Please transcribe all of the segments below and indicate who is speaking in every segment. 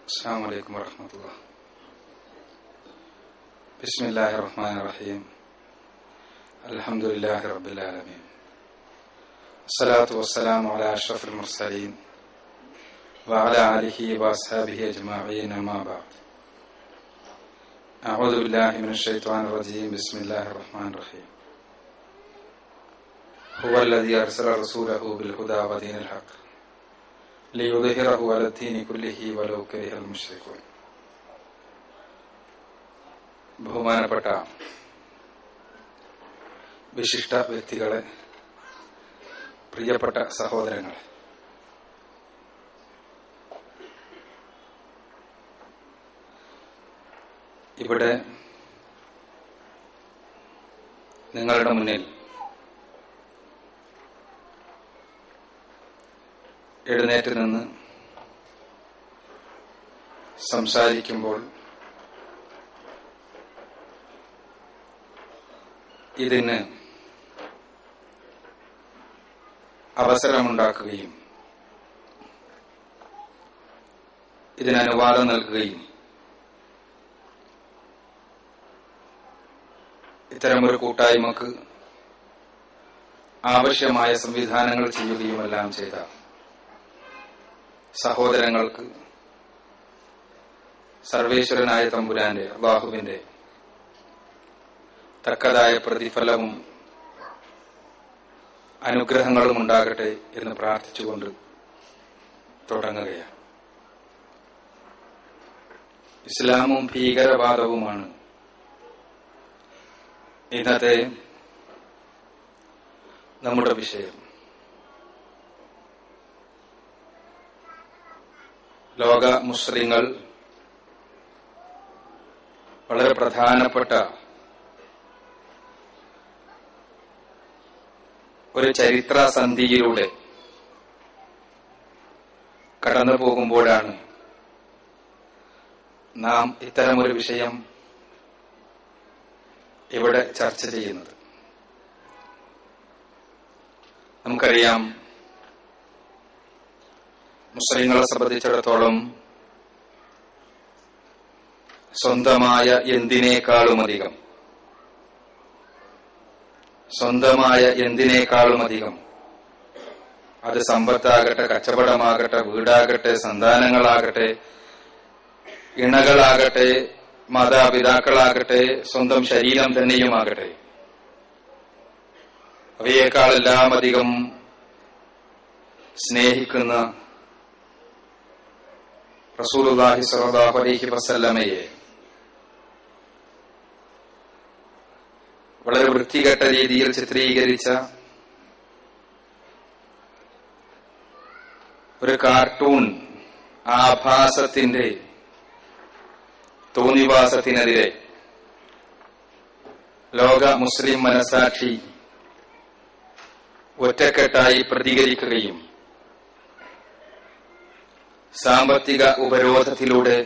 Speaker 1: السلام عليكم ورحمة الله. بسم الله الرحمن الرحيم. الحمد لله رب العالمين. الصلاة والسلام على أشرف المرسلين وعلى آله وأصحابه أجمعين، أما بعد. أعوذ بالله من الشيطان الرجيم. بسم الله الرحمن الرحيم. هو الذي أرسل رسوله بالهدى ودين الحق ليظهره على الدين كله ولو كره المشركون. ബഹുമാനപ്പെട്ട വിശിഷ്ട വ്യക്തികളെ, പ്രിയപ്പെട്ട സഹോദരങ്ങളെ, ഇവിടെ നിങ്ങളുടെ മുന്നിൽ എഴുന്നേറ്റ് നിന്ന് സംസാരിക്കുമ്പോൾ ഇതിന് അവസരമുണ്ടാക്കുകയും ഇതിന് അനുവാദം നൽകുകയും ഇത്തരമൊരു കൂട്ടായ്മക്ക് ആവശ്യമായ സംവിധാനങ്ങൾ ചെയ്യുകയുമെല്ലാം ചെയ്ത സഹോദരങ്ങൾക്ക് സർവേശ്വരനായ തമ്പുരാന്റെ അല്ലാഹുവിന്റെ തക്കതായ പ്രതിഫലവും അനുഗ്രഹങ്ങളും ഉണ്ടാകട്ടെ എന്ന് പ്രാർത്ഥിച്ചുകൊണ്ട് തുടങ്ങുകയാണ്. ഇസ്ലാമും ഭീകരവാദവുമാണ് ഇന്നത്തെ നമ്മുടെ വിഷയം. ലോക മുസ്ലിങ്ങൾ വളരെ പ്രധാനപ്പെട്ട ഒരു ചരിത്ര സന്ധിയിലൂടെ കടന്നു പോകുമ്പോഴാണ് നാം ഇത്തരമൊരു വിഷയം ഇവിടെ ചർച്ച ചെയ്യുന്നത്. നമുക്കറിയാം, മുസ്ലിങ്ങളെ സംബന്ധിച്ചിടത്തോളം സ്വന്തമായ എന്തിനേക്കാളുമധികം അത് സമ്പത്താകട്ടെ, കച്ചവടമാകട്ടെ, വീടാകട്ടെ, സന്താനങ്ങളാകട്ടെ, ഇണകളാകട്ടെ, മാതാപിതാക്കളാകട്ടെ, സ്വന്തം ശരീരം തന്നെയുമാകട്ടെ, അവയേക്കാളെല്ലാം അധികം സ്നേഹിക്കുന്ന റസൂലുള്ളാഹി സ്വല്ലല്ലാഹു അലൈഹി വസല്ലമയെ വളരെ വൃത്തികെട്ട രീതിയിൽ ചിത്രീകരിച്ച ഒരു കാർട്ടൂൺ ആഭാസത്തിന്റെ തോന്നിവാസത്തിനെതിരെ ലോക മുസ്ലിം മനസാക്ഷി ഒറ്റക്കെട്ടായി പ്രതികരിക്കുകയും സാമ്പത്തിക ഉപരോധത്തിലൂടെ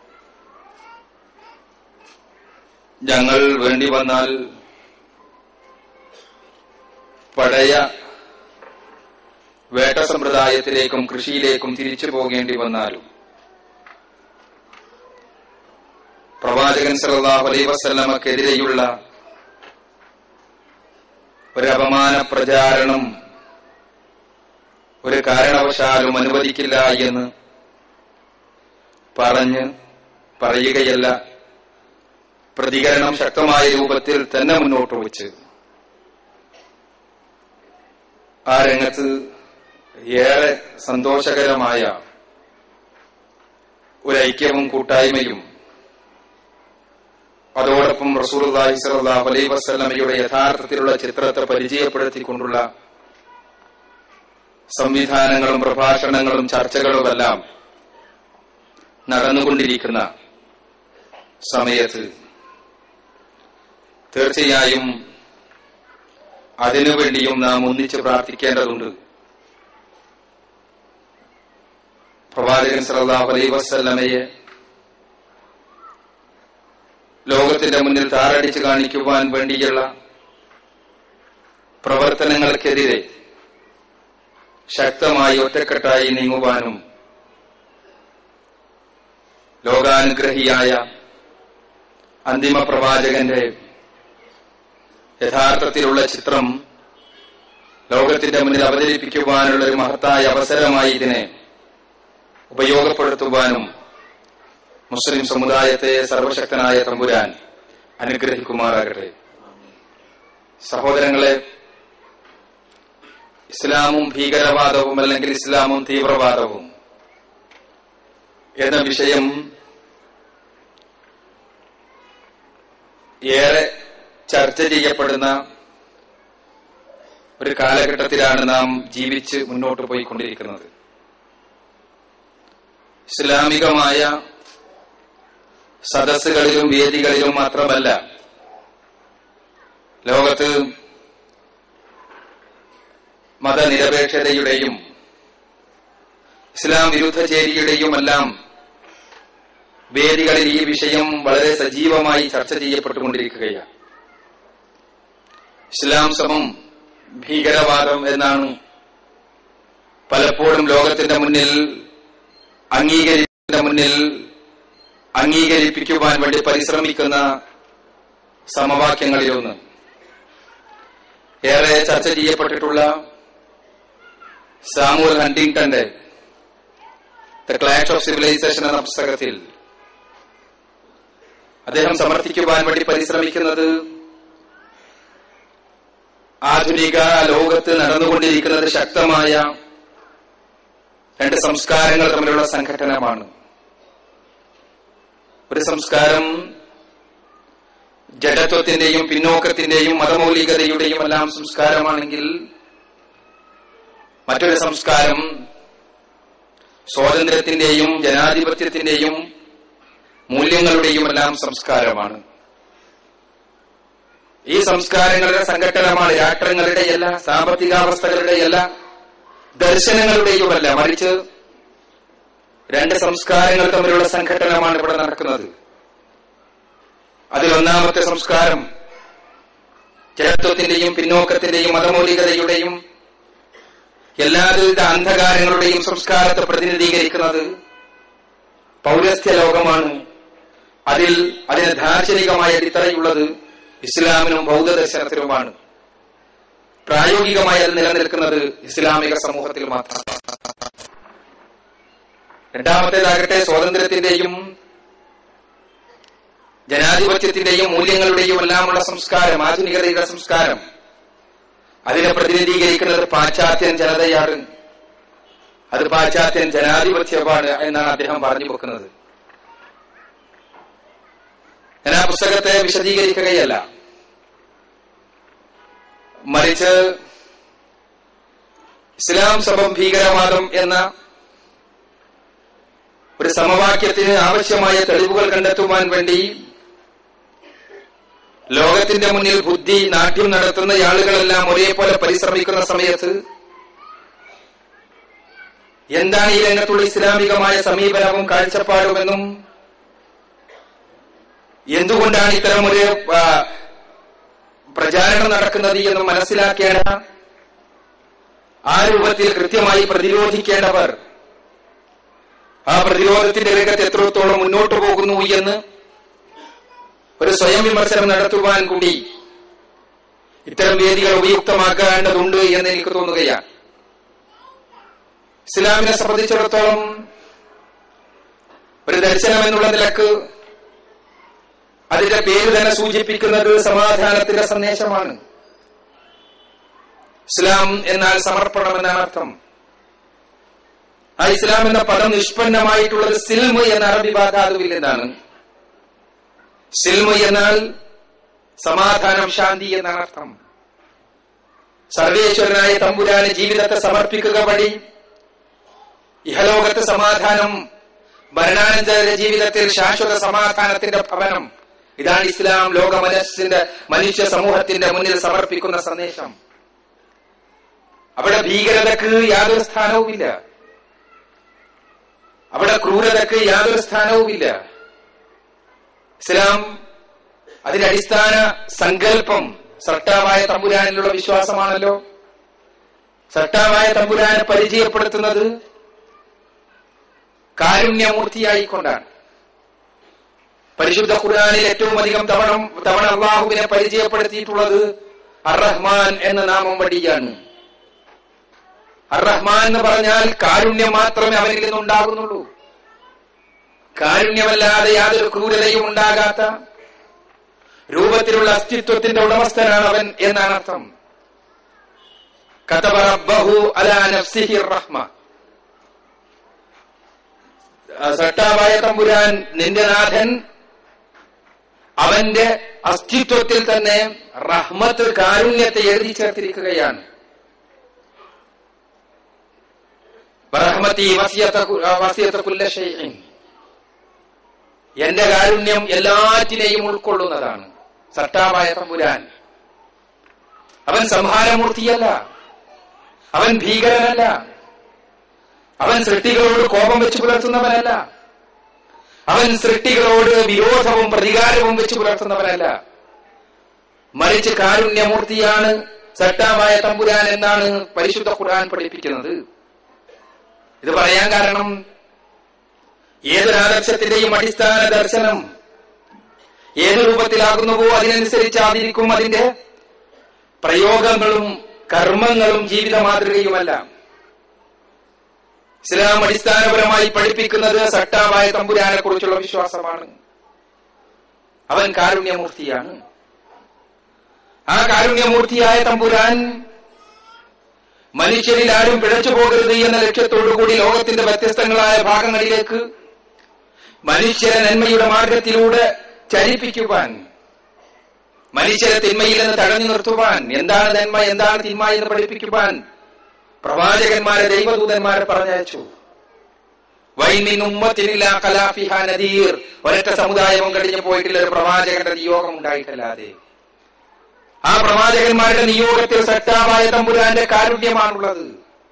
Speaker 1: ഞങ്ങൾ വേണ്ടി വന്നാൽ പഴയ വേട്ട സമ്പ്രദായത്തിലേക്കും കൃഷിയിലേക്കും തിരിച്ചു പോകേണ്ടി വന്നാലും പ്രവാചകൻ സല്ലല്ലാഹു അലൈഹി വസല്ലമക്കെതിരെയുള്ള ഒരു അപമാന പ്രചാരണം ഒരു കാരണവശാലും അനുവദിക്കില്ല എന്ന് പറയുകയല്ല, പ്രതികരണം ശക്തമായ രൂപത്തിൽ തന്നെ മുന്നോട്ട് വച്ച് ആ രംഗത്ത് ഏറെ സന്തോഷകരമായ ഒരു ഐക്യവും കൂട്ടായ്മയും അതോടൊപ്പം റസൂലുള്ളാഹി സ്വല്ലല്ലാഹു അലൈഹി വസല്ലമയുടെ യഥാർത്ഥത്തിലുള്ള ചിത്രത്തെ പരിചയപ്പെടുത്തിക്കൊണ്ടുള്ള സംവിധാനങ്ങളും പ്രഭാഷണങ്ങളും ചർച്ചകളുമെല്ലാം നടന്നുകൊണ്ടിരിക്കുന്ന സമയത്ത് തീർച്ചയായും അതിനുവേണ്ടിയും നാം ഒന്നിച്ച് പ്രാർത്ഥിക്കേണ്ടതുണ്ട്. പ്രവാചകൻ സല്ലല്ലാഹു അലൈഹി വസല്ലമയെ ലോകത്തിന്റെ മുന്നിൽ താറടിച്ചു കാണിക്കുവാൻ വേണ്ടിയുള്ള പ്രവർത്തനങ്ങൾക്കെതിരെ ശക്തമായി ഒറ്റക്കെട്ടായി നീങ്ങുവാനും ലോകാനുഗ്രഹിയായ അന്തിമ പ്രവാചകന്റെ യഥാർത്ഥത്തിലുള്ള ചിത്രം ലോകത്തിന്റെ മുന്നിൽ അവതരിപ്പിക്കുവാനുള്ള ഒരു മഹത്തായ അവസരമായി ഇതിനെ ഉപയോഗപ്പെടുത്തുവാനും മുസ്ലിം സമുദായത്തെ സർവശക്തനായ തമ്പുരാൻ അനുഗ്രഹിക്കുമാറാകട്ടെ. സഹോദരങ്ങളെ, ഇസ്ലാമും ഭീകരവാദവും അല്ലെങ്കിൽ ഇസ്ലാമും തീവ്രവാദവും എന്ന വിഷയം ഏറെ ചർച്ച ചെയ്യപ്പെടുന്ന ഒരു കാലഘട്ടത്തിലാണ് നാം ജീവിച്ച് മുന്നോട്ട് പോയിക്കൊണ്ടിരിക്കുന്നത്. ഇസ്ലാമികമായ സദസ്സുകളിലും വേദികളിലും മാത്രമല്ല, ലോകത്ത് മതനിരപേക്ഷതയുടെയും ഇസ്ലാം വിരുദ്ധചേരിയുടെയുമെല്ലാം വേദികളിൽ ഈ വിഷയം വളരെ സജീവമായി ചർച്ച ചെയ്യപ്പെട്ടുകൊണ്ടിരിക്കുകയാണ്. ഇസ്ലാം സമം ഭീകരവാദം എന്നാണ് പലപ്പോഴും ലോകത്തിന്റെ മുന്നിൽ അംഗീകരിപ്പിക്കുവാൻ വേണ്ടി പരിശ്രമിക്കുന്ന സമവാക്യങ്ങളിലൊന്ന്. ഏറെ ചർച്ച ചെയ്യപ്പെട്ടിട്ടുള്ള സാമുവൽ ഹണ്ടിങ്ടന്റെ ദ ക്ലാഷ് ഓഫ് സിവിലൈസേഷൻ എന്ന പുസ്തകത്തിൽ അദ്ദേഹം സമർത്ഥിക്കുവാൻ വേണ്ടി പരിശ്രമിക്കുന്നത് ആധുനിക ലോകത്ത് നടന്നുകൊണ്ടിരിക്കുന്നത് ശക്തമായ രണ്ട് സംസ്കാരങ്ങൾ തമ്മിലുള്ള സംഘട്ടനമാണ്. ഒരു സംസ്കാരം ജഡത്വത്തിന്റെയും പിന്നോക്കത്തിന്റെയും മതമൗലികതയുടെയും എല്ലാം സംസ്കാരമാണെങ്കിൽ, മറ്റൊരു സംസ്കാരം സ്വാതന്ത്ര്യത്തിന്റെയും ജനാധിപത്യത്തിന്റെയും മൂല്യങ്ങളുടെയും എല്ലാം സംസ്കാരമാണ്. ഈ സംസ്കാരങ്ങളുടെ സംഘട്ടനമാണ് രാഷ്ട്രങ്ങളുടെയല്ല, സാമ്പത്തികാവസ്ഥകളുടെയല്ല, ദർശനങ്ങളുടെയുമല്ല, മറിച്ച് രണ്ട് സംസ്കാരങ്ങൾ തമ്മിലുള്ള സംഘട്ടനമാണ് ഇവിടെ നടക്കുന്നത്. അതിലൊന്നാമത്തെ സംസ്കാരം ജഡത്വത്തിന്റെയും പിന്നോക്കത്തിന്റെയും മതമൗലികതയുടെയും എല്ലാവിധ അന്ധകാരങ്ങളുടെയും സംസ്കാരത്തെ പ്രതിനിധീകരിക്കുന്നത് പൗരസ്ത്യ ലോകമാണ്. അതിന് ദാർശനികമായ അടിത്തറയുള്ളത് ഇസ്ലാമിനും ബൗദ്ധദർശനത്തിനുമാണ്. പ്രായോഗികമായി അത് നിലനിൽക്കുന്നത് ഇസ്ലാമിക സമൂഹത്തിൽ മാത്രമാണ്. രണ്ടാമത്തേതാകട്ടെ സ്വാതന്ത്ര്യത്തിന്റെയും ജനാധിപത്യത്തിന്റെയും മൂല്യങ്ങളുടെയും എല്ലാമുള്ള സംസ്കാരം, ആധുനികതയുടെ സംസ്കാരം. അതിനെ പ്രതിനിധീകരിക്കുന്നത് പാശ്ചാത്യൻ ജനതയാണ്. അത് പാശ്ചാത്യൻ ജനാധിപത്യമാണ് എന്നാണ് അദ്ദേഹം പറഞ്ഞു വെക്കുന്നത്. ഞാൻ ആ പുസ്തകത്തെ വിശദീകരിക്കുകയല്ല, മറിച്ച് ഇസ്ലാം സമം ഭീകരവാദം എന്ന ഒരു സമവാക്യത്തിന് ആവശ്യമായ തെളിവുകൾ കണ്ടെത്തുവാൻ വേണ്ടി ലോകത്തിന്റെ മുന്നിൽ ബുദ്ധി നാട്യം നടത്തുന്ന ആളുകളെല്ലാം ഒരേപോലെ പരിശ്രമിക്കുന്ന സമയത്ത് എന്താണ് ഈ രംഗത്തുള്ള ഇസ്ലാമികമായ സമീപനവും കാഴ്ചപ്പാടുമെന്നും എന്തുകൊണ്ടാണ് ഇത്തരമൊരു പ്രചാരണം നടക്കുന്നത് എന്നും മനസ്സിലാക്കേണ്ട, ആ രൂപത്തിൽ കൃത്യമായി പ്രതിരോധിക്കേണ്ടവർ ആ പ്രതിരോധത്തിന്റെ രംഗത്ത് എത്രത്തോളം മുന്നോട്ട് പോകുന്നു എന്ന് ഒരു സ്വയം വിമർശനം നടത്തുവാൻ കൂടി ഇത്തരം വേദികൾ ഉപയുക്തമാക്കേണ്ടതുണ്ട് എന്ന് എനിക്ക് തോന്നുകയാണ്. ഇസ്ലാമിനെ സംബന്ധിച്ചിടത്തോളം ഒരു ദർശനം എന്നുള്ള നിലക്ക് അതിന്റെ പേര് തന്നെ സൂചിപ്പിക്കുന്നത് സമാധാനത്തിന്റെ സന്ദേശമാണ്. ഇസ്ലാം എന്നാൽ സമർപ്പണം എന്നാണ് അർത്ഥം. ആ ഇസ്ലാം എന്ന പദം നിഷ്പന്നമായിട്ടുള്ളത് സിൽമ് എന്ന അറബി ഭാഷാതുവിൽ നിന്നാണ്. സിൽമ് എന്നാൽ സമാധാനം, ശാന്തി എന്നാണ് അർത്ഥം. സർവേശ്വരനായ തമ്പുരാന് ജീവിതത്തെ സമർപ്പിക്കുക വഴി ഇഹലോകത്ത് സമാധാനം, മരണാനന്തര ജീവിതത്തിൽ ശാശ്വത സമാധാനത്തിന്റെ ഭവനം, ഇതാണ് ഇസ്ലാം ലോക മനുഷ്യ സമൂഹത്തിന്റെ മുന്നിൽ സമർപ്പിക്കുന്ന സന്ദേശം. അവിടെ ഭീകരതക്ക് യാതൊരു സ്ഥാനവുമില്ല, അവിടെ ക്രൂരതക്ക് യാതൊരു സ്ഥാനവുമില്ല. ഇസ്ലാം അതിന്റെ അടിസ്ഥാന സങ്കല്പം സട്ടാവായ തമ്പുരാനിലുള്ള വിശ്വാസമാണല്ലോ. സട്ടാവായ തമ്പുരാനെ പരിചയപ്പെടുത്തുന്നത് കാരുണ്യമൂർത്തിയായിക്കൊണ്ടാണ്. പരിശുദ്ധ ഖുർആനിൽ ഏറ്റവും അധികം തവണ അള്ളാഹുവിനെ പരിചയപ്പെടുത്തിയിട്ടുള്ളത് അർ-റഹ്മാൻ എന്ന നാമം വഴിയാണ്. അർ-റഹ്മാൻ എന്ന് പറഞ്ഞാൽ കാരുണ്യം മാത്രമേ അവനിൽ നിന്നുണ്ടാകുന്നുള്ളൂ. കാരുണ്യമല്ലാതെ യാതൊരു ക്രൂരതയും ഉണ്ടാകാത്ത രൂപത്തിലുള്ള അസ്തിത്വത്തിന്റെ ഉടമസ്ഥനാണ് അവൻ എന്നാണ് അർത്ഥം. കതബ റബ്ബഹു അലാ നഫ്സിഹി റഹ്മ. സട്ടാവായ തമ്പുരാൻ നിന്റെ നാഥൻ അവന്റെ അസ്തിത്വത്തിൽ തന്നെ റഹ്മത്ത്, കാരുണ്യത്തെ എഴുതി ചേർത്തിരിക്കുകയാണ്. റഹ്മത്തി വസിയത കുല്ല ശൈഇൻ. എന്റെ കാരുണ്യം എല്ലാറ്റിനെയും ഉൾക്കൊള്ളുന്നതാണ്. സട്ടാവായ തമ്പുരാൻ അവൻ സംഹാരമൂർത്തിയല്ല, അവൻ ഭീകരനല്ല, അവൻ സൃഷ്ടികളോട് കോപം വെച്ച് പുലർത്തുന്നവനല്ല, അവൻ സൃഷ്ടികളോട് വിരോധവും പ്രതികാരവും വെച്ച് പുലർത്തുന്നവനല്ല. മറിച്ച് കാരുണ്യമൂർത്തിയാണ് സട്ടാവായ തമ്പുരാൻ എന്നാണ് പരിശുദ്ധ ഖുർആൻ പഠിപ്പിക്കുന്നത്. ഇത് പറയാൻ കാരണം ഏതൊരാദർശത്തിന്റെയും അടിസ്ഥാന ദർശനം ഏത് രൂപത്തിലാകുന്നുവോ അതിനനുസരിച്ചായിരിക്കും അതിന്റെ പ്രയോഗങ്ങളും കർമ്മങ്ങളും ജീവിത മാതൃകയുമല്ല. ഇസ്ലാം അടിസ്ഥാനപരമായി പഠിപ്പിക്കുന്നത് സട്ടാവായ തമ്പുരാനെ കുറിച്ചുള്ള വിശ്വാസമാണ്. അവൻ കാരുണ്യമൂർത്തിയാണ്. ആ കാരുണ്യമൂർത്തിയായ തമ്പുരാൻ മനുഷ്യരിൽ ആരും പിഴച്ചു പോകരുത് എന്ന ലക്ഷ്യത്തോടുകൂടി ലോകത്തിന്റെ വ്യത്യസ്തങ്ങളായ ഭാഗങ്ങളിലേക്ക് മനുഷ്യരെ നന്മയുടെ മാർഗത്തിലൂടെ ചലിപ്പിക്കുവാൻ, മനുഷ്യരെ തിന്മയിൽ നിന്ന് തടഞ്ഞു നിർത്തുവാൻ, എന്താണ് നന്മ എന്താണ് തിന്മ എന്ന് പഠിപ്പിക്കുവാൻ പ്രവാചകന്മാരെ, ദൈവദൂതന്മാരെ പറഞ്ഞയച്ചു. നദീർ. ഒരൊറ്റ സമുദായവും കഴിഞ്ഞു പോയിട്ടില്ല ഒരു പ്രവാചകന്റെ നിയോഗം ഉണ്ടായിട്ടല്ലാതെ. ആ പ്രവാചകന്മാരുടെ നിയോഗത്തിൽ സട്ടാവായ തമ്പുരാന്റെ കാരുണ്യമാണുള്ളത്.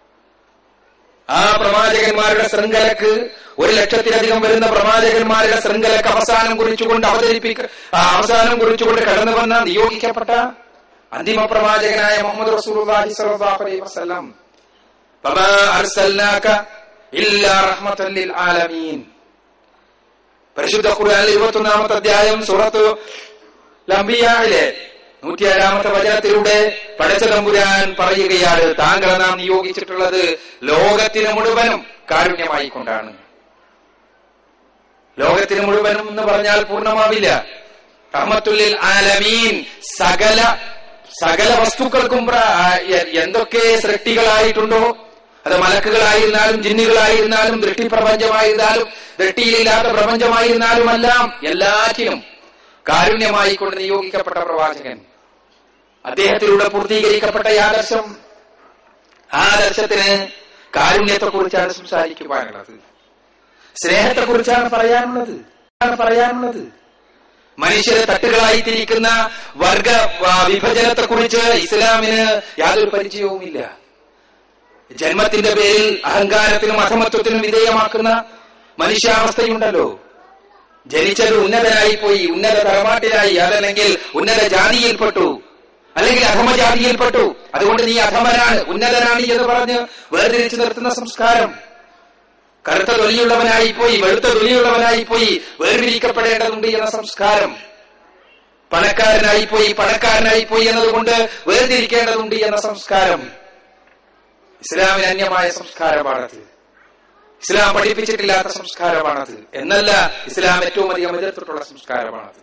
Speaker 1: ആ പ്രവാചകന്മാരുടെ ശൃംഖലക്ക് 1,00,000-ലധികം വരുന്ന പ്രവാചകന്മാരുടെ ശൃംഖലക്ക് അവസാനം കുറിച്ചുകൊണ്ട് കടന്നു വന്ന നിയോഗിക്കപ്പെട്ട അന്തിമ പ്രവാചകനായ മുഹമ്മദ് റസൂലുള്ളാഹി സ്വല്ലല്ലാഹു അലൈഹി വസല്ലം വമാ അർസൽനാക ഇല്ലാ റഹ്മത്തൻ ലിൽ ആലമീൻ. പരിശുദ്ധ ഖുർആനിലെ 21-ാമത്തെ അധ്യായം സൂറത്തുൽ അംബിയായിലെ 107-ാമത്തെ വചനത്തിലൂടെ പടച്ച തമ്പുരാൻ പറയുകയാണ്, താങ്കളെ നാം നിയോഗിച്ചിട്ടുള്ളത് ലോകത്തിന് മുഴുവനും കാരുണ്യമായി കൊണ്ടാണ്. ലോകത്തിന് മുഴുവനും എന്ന് പറഞ്ഞാൽ പൂർണ്ണമാവില്ല. റഹ്മത്തുൽ ലിൽ ആലമീൻ, സകല വസ്തുക്കൾക്കും എന്തൊക്കെ സൃഷ്ടികളായിട്ടുണ്ടോ, അത് മലക്കുകളായിരുന്നാലും ജിന്നുകളായിരുന്നാലും ദൃഷ്ടിപ്രപഞ്ചമായിരുന്നാലും ദൃഷ്ടിയിലില്ലാത്ത പ്രപഞ്ചമായിരുന്നാലുമെല്ലാം എല്ലാറ്റിനും കാരുണ്യമായി കൊണ്ട് നിയോഗിക്കപ്പെട്ട പ്രവാചകൻ, അദ്ദേഹത്തിലൂടെ പൂർത്തീകരിക്കപ്പെട്ട ഈ ആദർശം, ആ ആദർശത്തിന് കാരുണ്യത്തെക്കുറിച്ചാണ് സംസാരിക്കുവാനുള്ളത്, സ്നേഹത്തെക്കുറിച്ചാണ് പറയാനുള്ളത്. മനുഷ്യരെ തട്ടുകളായി തിരിക്കുന്ന വർഗ വിഭജനത്തെക്കുറിച്ച് ഇസ്ലാമിന് യാതൊരു പരിചയവുമില്ല. ജന്മത്തിന്റെ പേരിൽ അഹങ്കാരത്തിനും അധമത്വത്തിനും വിധേയമാക്കുന്ന മനുഷ്യാവസ്ഥയുണ്ടല്ലോ. ജനിച്ചത് ഉന്നതനായി പോയി, ഉന്നത തറവാട്ടിലായി, അതല്ലെങ്കിൽ ഉന്നത ജാതിയിൽപ്പെട്ടു, അല്ലെങ്കിൽ അധമജാതിയിൽപ്പെട്ടു, അതുകൊണ്ട് നീ അധമനാണ് ഉന്നതനാണ് എന്ന് പറഞ്ഞ് വേർതിരിച്ചു നിർത്തുന്ന സംസ്കാരം. കറുത്ത തൊലിയുള്ളവനായി പോയി, വെളുത്ത തൊലിയുള്ളവനായി പോയി വേർതിരിക്കപ്പെടേണ്ടതുണ്ട് എന്ന സംസ്കാരം. പണക്കാരനായി പോയി എന്നതുകൊണ്ട് വേർതിരിക്കേണ്ടതുണ്ട് എന്ന സംസ്കാരം ഇസ്ലാമിന് അന്യമായ സംസ്കാരമാണത്. ഇസ്ലാം പഠിപ്പിച്ചിട്ടില്ലാത്ത സംസ്കാരമാണത്. എന്നല്ല, ഇസ്ലാം ഏറ്റവും അധികം എതിർത്തിട്ടുള്ള സംസ്കാരമാണത്.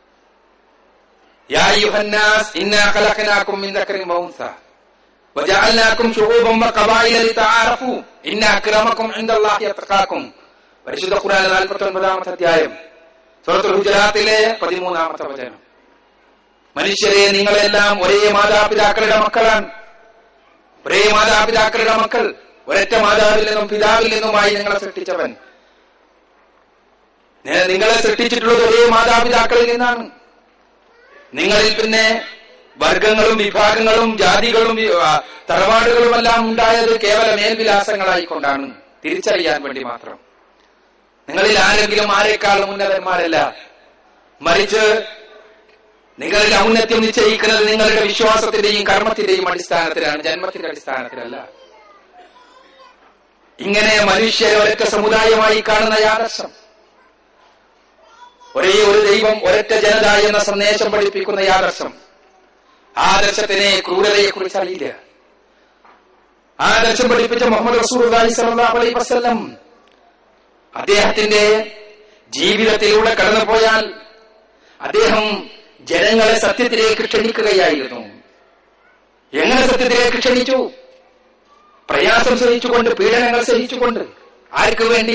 Speaker 1: യാ അയ്യുഹന്നാസ് ഇന്നാ ഖലഖനാകും മിൻ ദക്കരിൻ വഉൻസ വജഅൽനാകും ശുഊബൻ വഖബായില ലിതആറഫു ഇന്ന അക്രമകും ഇൻദല്ലാഹി അത്ഖാകും. പരിശുദ്ധ ഖുർആൻ 49-ാമത്തെ അധ്യായം സൂറത്തുൽ ഹുജറാത്തിലെ 13-ാമത്തെ വചനം. മനുഷ്യരെ, നിങ്ങളെല്ലാം ഒരേ മാതാപിതാക്കളുടെ മക്കളാണ്. ഒരേ മാതാപിതാക്കളുടെ മക്കൾ, ഒരൊറ്റ മാതാവിൽ നിന്നും പിതാവിൽ നിന്നുമായി നിങ്ങളെ സൃഷ്ടിച്ചവൻ. നിങ്ങളെ സൃഷ്ടിച്ചിട്ടുള്ളത് ഒരേ മാതാപിതാക്കളിൽ നിന്നാണ്. നിങ്ങളിൽ പിന്നെ വർഗങ്ങളും വിഭാഗങ്ങളും ജാതികളും തറവാടുകളുമെല്ലാം ഉണ്ടായത് കേവല മേൽവിലാസങ്ങളായിക്കൊണ്ടാണ്, തിരിച്ചറിയാൻ വേണ്ടി മാത്രം. നിങ്ങളിൽ ആരെങ്കിലും ആരെക്കാളും ഉന്നതന്മാരല്ല, മറിച്ച് നിങ്ങളിൽ ഔന്നത്യം നിശ്ചയിക്കുന്നത് നിങ്ങളുടെ വിശ്വാസത്തിന്റെയും കർമ്മത്തിന്റെയും അടിസ്ഥാനത്തിലാണ്, ജന്മത്തിന്റെ അടിസ്ഥാനത്തിലല്ല. ഇങ്ങനെ മനുഷ്യരെ ഒരൊറ്റ സമുദായമായി കാണുന്ന ആദർശം ഒരേ ഒരു ദൈവം, ഒരൊറ്റ ജനത എന്ന സന്ദേശം പഠിപ്പിക്കുന്ന ഈ ആദർശത്തിനെ ക്രൂരതയെ കുറിച്ച് അറിയില്ല. ആദർശം പഠിപ്പിച്ച മുഹമ്മദ് റസൂലുള്ളാഹി സ്വല്ലല്ലാഹു അലൈഹി വസല്ലം അദ്ദേഹത്തിന്റെ ജീവിതത്തിലൂടെ കടന്നുപോയാൽ അദ്ദേഹം ജനങ്ങളെ സത്യത്തിലേക്ക് ക്ഷണിക്കുകയായിരുന്നു. എങ്ങനെ സത്യത്തിലേക്ക് ക്ഷണിച്ചു? പ്രയാസം സഹിച്ചുകൊണ്ട്, പീഡനങ്ങൾ സഹിച്ചുകൊണ്ട്. ആർക്ക് വേണ്ടി?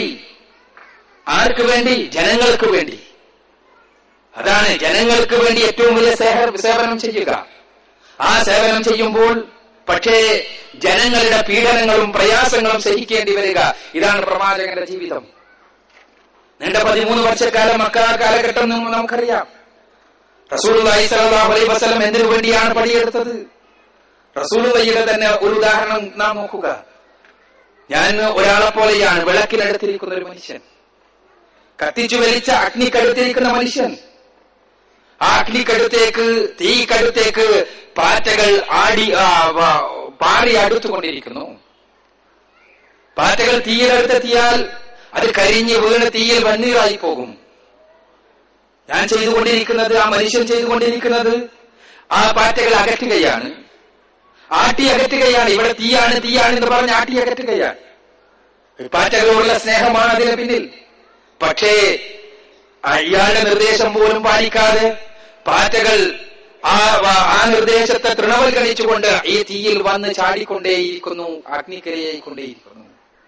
Speaker 1: ജനങ്ങൾക്ക് വേണ്ടി. അതാണ് ജനങ്ങൾക്ക് വേണ്ടി ഏറ്റവും വലിയ സേവനം ചെയ്യുക. ആ സേവനം ചെയ്യുമ്പോൾ പക്ഷേ ജനങ്ങളുടെ പീഡനങ്ങളും പ്രയാസങ്ങളും സഹിക്കേണ്ടി വരിക. ഇതാണ് പ്രവാചകന്റെ ജീവിതം. നീണ്ട 13 വർഷക്കാലം മക്ക കാലഘട്ടം നമുക്കറിയാം. റസൂലുള്ളാഹി സ്വല്ലല്ലാഹു അലൈഹി വസല്ലം എന്തിനു വേണ്ടിയാണ് പണിയെടുത്തത്? റസൂലുള്ളാഹിയുടെ തന്നെ ഒരു ഉദാഹരണം നാം നോക്കുക. ഞാൻ ഒരാളെ പോലെയാണ്, വിളക്കിനടുത്തിരിക്കുന്ന ഒരു മനുഷ്യൻ, കത്തിച്ചു വലിച്ച അഗ്നിക്കടുത്തിരിക്കുന്ന മനുഷ്യൻ. ആ അഗ്നിക്കടുത്തേക്ക്, തീക്കടുത്തേക്ക് പാറ്റകൾ പാറി അടുത്തുകൊണ്ടിരിക്കുന്നു. പാറ്റകൾ തീയിലടുത്തെത്തിയാൽ അത് കരിഞ്ഞ് വീണ് തീയിൽ വന്നീറായി പോകും. ഞാൻ ചെയ്തുകൊണ്ടിരിക്കുന്നത്, ആ മനുഷ്യൻ ചെയ്തുകൊണ്ടിരിക്കുന്നത് ആ പാറ്റകൾ അകറ്റുകയാണ്, ആട്ടി അകറ്റുകയാണ്. ഇവിടെ തീയാണ് എന്ന് പറഞ്ഞ് ആട്ടി അകറ്റുകയാണ്. പാറ്റകളോടുള്ള സ്നേഹമാണ് അതിന് പിന്നിൽ. പക്ഷേ അയാളുടെ നിർദ്ദേശം പോലും പാലിക്കാതെ പാറ്റകൾ ആ നിർദ്ദേശത്തെ തൃണവൽക്കരിച്ചുകൊണ്ട് ഈ തീയിൽ വന്ന് ചാടിക്കൊണ്ടേയിരിക്കുന്നു, അഗ്നിക്കരയായിക്കൊണ്ടേയിരിക്കുന്നു.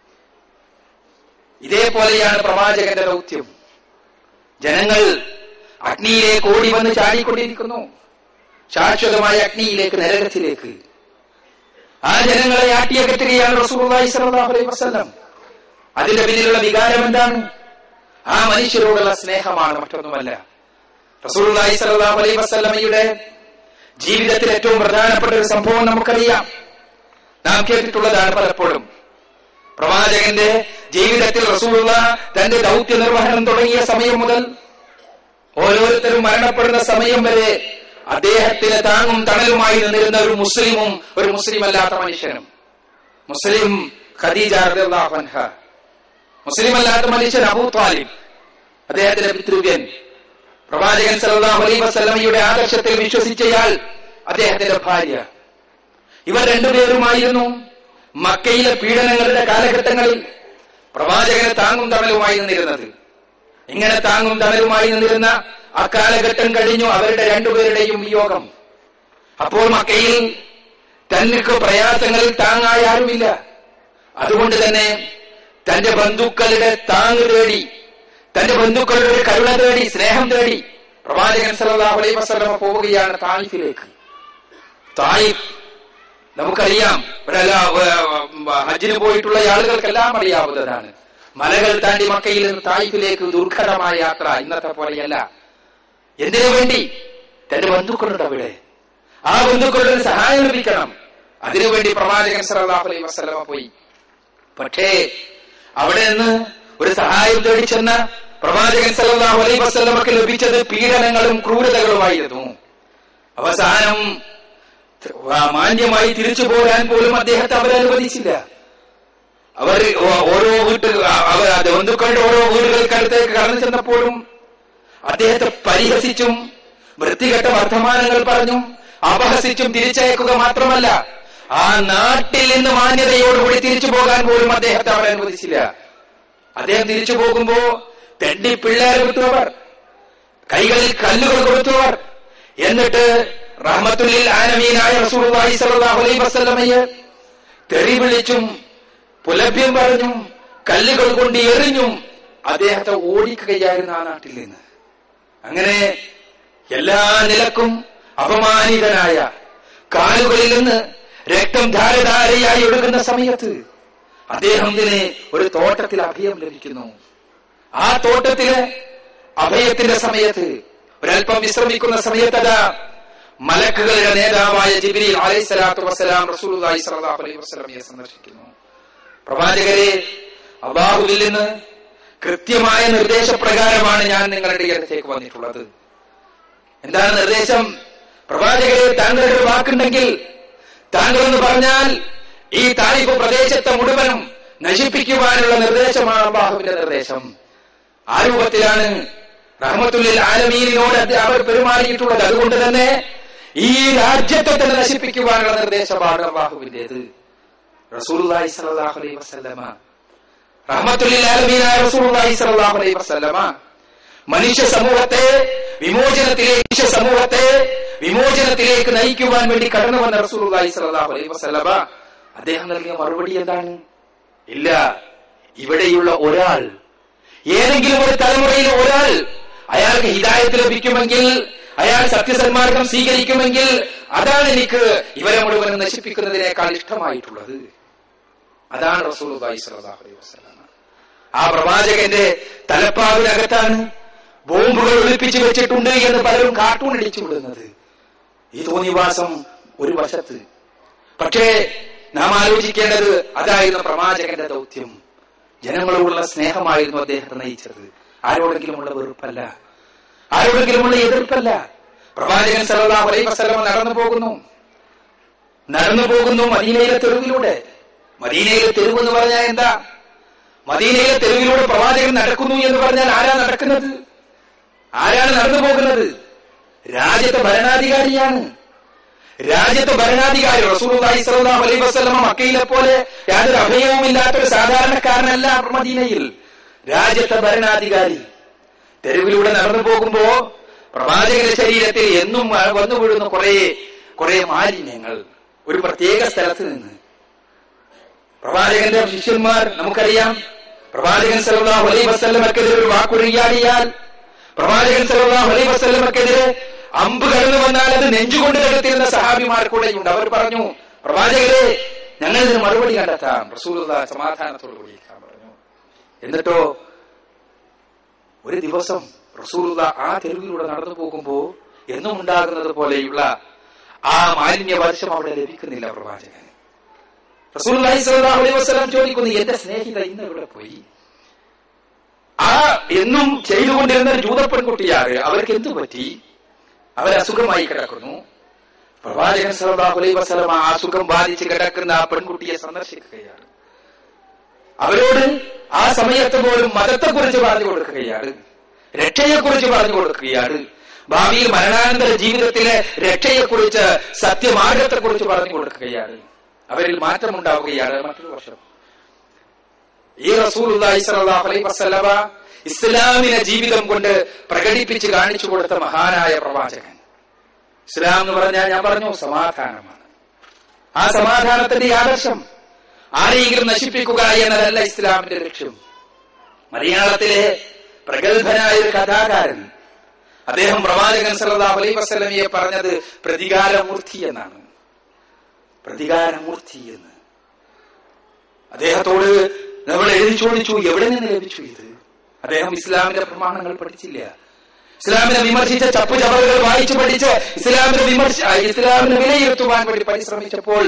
Speaker 1: ഇതേപോലെയാണ് പ്രവാചകന്റെ ദൗത്യം. ജനങ്ങൾ അഗ്നിയിലേക്ക് ഓടി വന്ന് ചാടിക്കൊണ്ടിരിക്കുന്നു, ശാശ്വതമായ അഗ്നിയിലേക്ക്, നരകത്തിലേക്ക്. ആ ജനങ്ങളെ ആട്ടിയകറ്റുകയാണ് റസൂലുള്ളാഹി സ്വല്ലല്ലാഹു അലൈഹി വസല്ലം. അതിന്റെ പിന്നിലുള്ള വികാരം എന്താണ്? ആ മനുഷ്യരോടുള്ള സ്നേഹമാണ്, മറ്റൊന്നുമല്ല. റസൂലുള്ളാഹി സ്വല്ലല്ലാഹു അലൈഹി വസല്ലമയുടെ ജീവിതത്തിൽ ഏറ്റവും പ്രധാനപ്പെട്ട ഒരു സംഭവം നമുക്കറിയാം, നാം കേട്ടിട്ടുള്ളതാണ് പലപ്പോഴും. പ്രവാചകന്റെ ജീവിതത്തിൽ റസൂലുള്ളാഹി തന്റെ ദൗത്യ നിർവഹണം തുടങ്ങിയ സമയം മുതൽ ഓരോരുത്തരും മരണപ്പെടുന്ന സമയം വരെ അദ്ദേഹത്തിന് താങ്ങും തണലുമായി നിന്നിരുന്ന ഒരു മുസ്ലിമും ഒരു മുസ്ലിം അല്ലാത്ത മനുഷ്യനും, മുസ്ലിം ഖദീജ റളിയല്ലാഹു അൻഹ, മുസ്ലിം അല്ലാത്ത മനുഷ്യൻ അബൂ ത്വാലിബ്, അദ്ദേഹത്തിന്റെ പിതൃവ്യൻ. പ്രവാചകൻ സല്ലല്ലാഹു അലൈഹി വസല്ലമയുടെ ആദർശത്തിൽ വിശ്വസിച്ചയാൾ, അദ്ദേഹത്തിന്റെ ഭാര്യ. ഇവർ രണ്ടുപേരുമായിരുന്നു മക്കയിലെ പീഡനങ്ങളുടെ കാലഘട്ടങ്ങളിൽ പ്രവാചകന് താങ്ങും തണലുമായി നിന്നിരുന്നത്. ഇങ്ങനെ താങ്ങും തണലുമായി നിന്നിരുന്ന ആ കാലഘട്ടം കഴിഞ്ഞു അവരുടെ രണ്ടുപേരുടെയും വിയോഗം. അപ്പോൾ മക്കയിൽ തനിക്ക് പ്രയാസങ്ങളിൽ താങ്ങായി ആരുമില്ല. അതുകൊണ്ട് തന്നെ തന്റെ ബന്ധുക്കളുടെ താങ്ങ് തേടി, തന്റെ ബന്ധുക്കളുടെ ഒരു കരുണ തേടി, സ്നേഹം തേടി പ്രവാചകൻ സല്ലല്ലാഹു അലൈഹി വസല്ലം പോവുകയാണ് തായിഫിലേക്ക്. തായിഫ് നമുക്കറിയാം, ഹജ്ജിന് പോയിട്ടുള്ള ആളുകൾക്കെല്ലാം അറിയാവുന്നതാണ്. മലകൾ താണ്ടി മക്കയിൽ നിന്ന് തായിഫിലേക്ക് ദുർഘടമായ യാത്ര, ഇന്നത്തെ പോലെയല്ല. എന്തിനു വേണ്ടി? തന്റെ ബന്ധുക്കളുടെ അവിടെ, ആ ബന്ധുക്കളുടെ സഹായം ലഭിക്കണം. അതിനുവേണ്ടി പ്രവാചകൻ സല്ലല്ലാഹു അലൈഹി വസല്ലം പോയി. പക്ഷേ അവിടെ നിന്ന് ഒരു സഹായം തേടി ചെന്ന പ്രവാചകൻ സല്ലല്ലാഹു അലൈഹി വസല്ലമക്ക് ലഭിച്ചത് പീഡനങ്ങളും ക്രൂരതകളുമായിരുന്നു. അവസാനം മാന്യമായി തിരിച്ചു പോരാൻ പോലും അദ്ദേഹത്തെ അവരനുവദിച്ചില്ല. അവർ ഓരോ ബന്ധുക്കളുടെ ഓരോ വീടുകൾക്കടുത്തേക്ക് കടന്നു ചെന്നപ്പോഴും അദ്ദേഹത്തെ പരിഹസിച്ചും വൃത്തികെട്ട വർത്തമാനങ്ങൾ പറഞ്ഞും അപഹസിച്ചും തിരിച്ചയക്കുക മാത്രമല്ല, ആ നാട്ടിൽ നിന്ന് മാന്യതയോടുകൂടി തിരിച്ചു പോകാൻ പോലും അദ്ദേഹത്തെ അവർ അനുവദിച്ചില്ല. അദ്ദേഹം തിരിച്ചു പോകുമ്പോ തെണ്ടി പിള്ളേരെ വിട്ടുവർ, കൈകളിൽ കല്ലുകൾ കൊടുത്തവർ, എന്നിട്ട് റഹ്മത്തുൽ ആലമീനായ റസൂലുള്ളാഹി സ്വല്ലല്ലാഹു അലൈഹി വസല്ലമയെ തെറി വിളിച്ചും പുലഭ്യം പറഞ്ഞും കല്ലുകൾ കൊണ്ട് എറിഞ്ഞും അദ്ദേഹത്തെ ഓടിക്കുകയായിരുന്നു ആ നാട്ടിൽ നിന്ന്. അങ്ങനെ എല്ലാ നിലക്കും അപമാനിതനായ, കാലുകളിൽ നിന്ന് രക്തം ധാരധാരയായി ഒഴുകുന്ന സമയത്ത് അദ്ദേഹത്തിന് ഒരു തോട്ടത്തിൽ അഭയം ലഭിക്കുന്നു. ആ തോട്ടത്തിലെ അഭയത്തിന്റെ സമയത്ത്, ഒരൽപ്പം വിശ്രമിക്കുന്ന സമയത്ത് അതാ മലക്കുകളുടെ നേതാവായ ജിബ്രീൽ അലൈഹിസ്സലാത്തു വസ്സലാം റസൂലുള്ളാഹി സ്വല്ലല്ലാഹു അലൈഹി വസല്ലമയെ സന്ദർശിക്കുന്നു. പ്രവാചകരെ, അല്ലാഹുവിൽ നിന്ന് കൃത്യമായ നിർദ്ദേശപ്രകാരമാണ് ഞാൻ നിങ്ങളുടെ അടുത്തേക്ക് വന്നിട്ടുള്ളത്. എന്താണ് നിർദ്ദേശം? പ്രവാചകരെ, താങ്കളുടെ ഒരു വാക്കുണ്ടെങ്കിൽ, താങ്കൾ എന്ന് പറഞ്ഞാൽ ഈ തായിഫ് പ്രദേശത്തെ മുഴുവനും നശിപ്പിക്കുവാനുള്ള നിർദ്ദേശമാണ് അല്ലാഹുവിന്റെ നിർദ്ദേശം. ആ രൂപത്തിലാണ് റഹ്മത്തുൽ ലിൽ ആലമീനിനോട് അവർ പെരുമാറിയിട്ടുള്ളത്. അതുകൊണ്ട് തന്നെ ഈ രാജ്യത്തെ തന്നെ നശിപ്പിക്കുവാനുള്ള നിർദ്ദേശമാണ് അല്ലാഹുവിന്റേത്. റസൂലുള്ളാഹി സ്വല്ലല്ലാഹു അലൈഹി വസല്ലമ, റഹ്മത്തുൽ ലിൽ ആലമീനായ റസൂലുള്ളാഹി സ്വല്ലല്ലാഹു അലൈഹി വസല്ലമ മനുഷ്യ സമൂഹത്തെ വിമോചനത്തിലേക്ക് നയിക്കുവാൻ വേണ്ടി കടന്നു വന്ന റസൂലുള്ളാഹി സ്വല്ലല്ലാഹു അലൈഹി വസല്ലമ അദ്ദേഹം നൽകിയ മറുപടി എന്താണ്? ഇല്ല, ഇവിടെയുള്ള ഒരാൾ, ഏതെങ്കിലും ഒരു തലമുറയിൽ ഒരാൾ അയാൾക്ക് ഹിദായത്ത് ലഭിക്കുമെങ്കിൽ, അയാൾ സത്യസന്മാർഗം സ്വീകരിക്കുമെങ്കിൽ അതാണ് എനിക്ക് ഇവരെ മുഴുവൻ നശിപ്പിക്കുന്നതിനേക്കാൾ ഇഷ്ടമായിട്ടുള്ളത്. അതാണ് റസൂലുള്ളാഹി സ്വല്ലല്ലാഹു അലൈഹി വസല്ലം. ആ പ്രവാചകന്റെ തലപ്പാവിനകത്താണ് ബോംബുകൾ ഒളിപ്പിച്ചു വെച്ചിട്ടുണ്ട് എന്ന് പലരും കാർട്ടൂൺ അടിച്ചു വിടുന്നത്. ഈ തോന്നിവാസം ഒരു വശത്ത്. പക്ഷേ നാം ആലോചിക്കേണ്ടത് അതായിരുന്നു പ്രവാചകന്റെ ദൗത്യം. ജനങ്ങളോടുള്ള സ്നേഹമായിരുന്നു അദ്ദേഹത്തെ നയിച്ചത്. ആരോടെങ്കിലുമുള്ള വെറുപ്പല്ല, ആരോടെങ്കിലുമുള്ള എതിർപ്പല്ല. പ്രവാചകൻ സല്ലല്ലാഹു അലൈഹി വസല്ലം നടന്നു പോകുന്നു മദീനയിലെ തെരുവിലൂടെ. മദീനയിലെ തെരുവ് എന്ന് പറഞ്ഞാൽ എന്താ? മദീനയിലെ തെരുവിലൂടെ പ്രവാചകൻ നടക്കുന്നു എന്ന് പറഞ്ഞാൽ ആരാ നടക്കുന്നത്? ആരാണ് നടന്നു പോകുന്നത്? രാജ്യത്തെ ഭരണാധികാരിയാണ്. രാജ്യത്തെ ഭരണാധികാരി റസൂലുള്ളാഹി സ്വല്ലല്ലാഹു അലൈഹി വസല്ലം മക്കയിലെ പോലെ യാതൊരു അഭയവുമില്ലാത്തൊരു സാധാരണക്കാരനല്ല മദീനയിൽ. രാജ്യത്തെ ഭരണാധികാരി തെരുവിലൂടെ നടന്നു പോകുമ്പോ പ്രവാചകന്റെ ശരീരത്തിൽ എന്നും വന്നു വീഴുന്ന കുറെ മാലിന്യങ്ങൾ ഒരു പ്രത്യേക സ്ഥലത്ത് നിന്ന്. പ്രവാചകന്റെ ശിഷ്യന്മാർ നമുക്കറിയാം, പ്രവാചകൻ സല്ലല്ലാഹു അലൈഹി വസല്ലമക്കെതിരെ ഒരു വാക്കുറിയാടിയാൽ, പ്രവാചകൻ സല്ലല്ലാഹു അലൈഹി വസല്ലമക്കെതിരെ അമ്പ് കടന്നു വന്നാൽ അത് നെഞ്ചുകൊണ്ട് കടത്തിരുന്ന സഹാബിമാർ കൂടെയുണ്ട്. അവർ പറഞ്ഞു, പ്രവാചകരെ, ഞങ്ങൾ ഇതിന് മറുപടി കണ്ടെത്താം. റസൂലുള്ളാഹി സമാധാനത്തോടു കൂടി പറഞ്ഞു. എന്നിട്ടോ ഒരു ദിവസം റസൂലുള്ളാഹി ആ തെരുവിലൂടെ നടന്നു പോകുമ്പോ എന്നും ഉണ്ടാകുന്നത് പോലെയുള്ള ആ മാലിന്യ വർഷം അവിടെ ലഭിക്കുന്നില്ല പ്രവാചകൻ. റസൂലുള്ളാഹി സ്വല്ലല്ലാഹു അലൈഹി വസല്ലം ചോദിക്കുന്നു, എന്റെ സ്നേഹിത ഇന്ന് ഇവിടെ പോയി? ആ എന്നും ചെയ്തുകൊണ്ടിരുന്ന ജൂത പെൺകുട്ടിയാറ്, അവർക്ക് എന്തു പറ്റി? അവർ അസുഖമായി കിടക്കുന്നു. പ്രവാചകൻ സല്ലല്ലാഹു അലൈഹി വസല്ലം ആ അസുഖം ബാധിച്ച് കിടക്കുന്ന ആ പെൺകുട്ടിയെ സന്ദർശിക്കുകയാണ്. അവരോട് ആ സമയത്ത് പോലും മതത്തെക്കുറിച്ച് പറഞ്ഞു കൊടുക്കുകയാണ്, രക്ഷയെക്കുറിച്ച് പറഞ്ഞു കൊടുക്കുകയാണ്, ഭാവിയിൽ മരണാനന്തര ജീവിതത്തിലെ രക്ഷയെക്കുറിച്ച്, സത്യമാർഗത്തെക്കുറിച്ച് പറഞ്ഞു കൊടുക്കുകയാണ്. അവരിൽ മാറ്റമുണ്ടാവുകയാണ്. മറ്റൊരു വർഷം ഈ റസൂലുള്ളാഹി സ്വല്ലല്ലാഹു അലൈഹി വസല്ലമ ഇസ്ലാമിനെ ജീവിതം കൊണ്ട് പ്രകടിപ്പിച്ച് കാണിച്ചു കൊടുത്ത മഹാനായ പ്രവാചകൻ. ഇസ്ലാം എന്ന് പറഞ്ഞാൽ ഞാൻ പറഞ്ഞു സമാധാനമാണ്. ആ സമാധാനത്തിന്റെ ആദർശം ആരെയെങ്കിലും നശിപ്പിക്കുക എന്നതല്ല ഇസ്ലാമിന്റെ ലക്ഷ്യം. മലയാളത്തിലെ പ്രഗത്ഭനായ ഒരു കഥാകാരൻ, അദ്ദേഹം പ്രവാചകൻ സല്ലല്ലാഹു അലൈഹി വസല്ലമയെ പറഞ്ഞത് പ്രതികാരമൂർത്തി എന്നാണ്. പ്രതികാരമൂർത്തി എന്ന് അദ്ദേഹത്തോട് നമ്മൾ എഴുതി ചോദിച്ചു, എവിടെ നിന്ന് ലഭിച്ചു ഇത്? അദ്ദേഹം ഇസ്ലാമിന്റെ പ്രമാണങ്ങൾ പഠിച്ചില്ല. ഇസ്ലാമിനെ വിമർശിച്ച ചപ്പുചവറുകൾ വായിച്ചു പഠിച്ച് ഇസ്ലാമിനെ വിലയിരുത്തുവാൻ വേണ്ടി പരിശ്രമിച്ചപ്പോൾ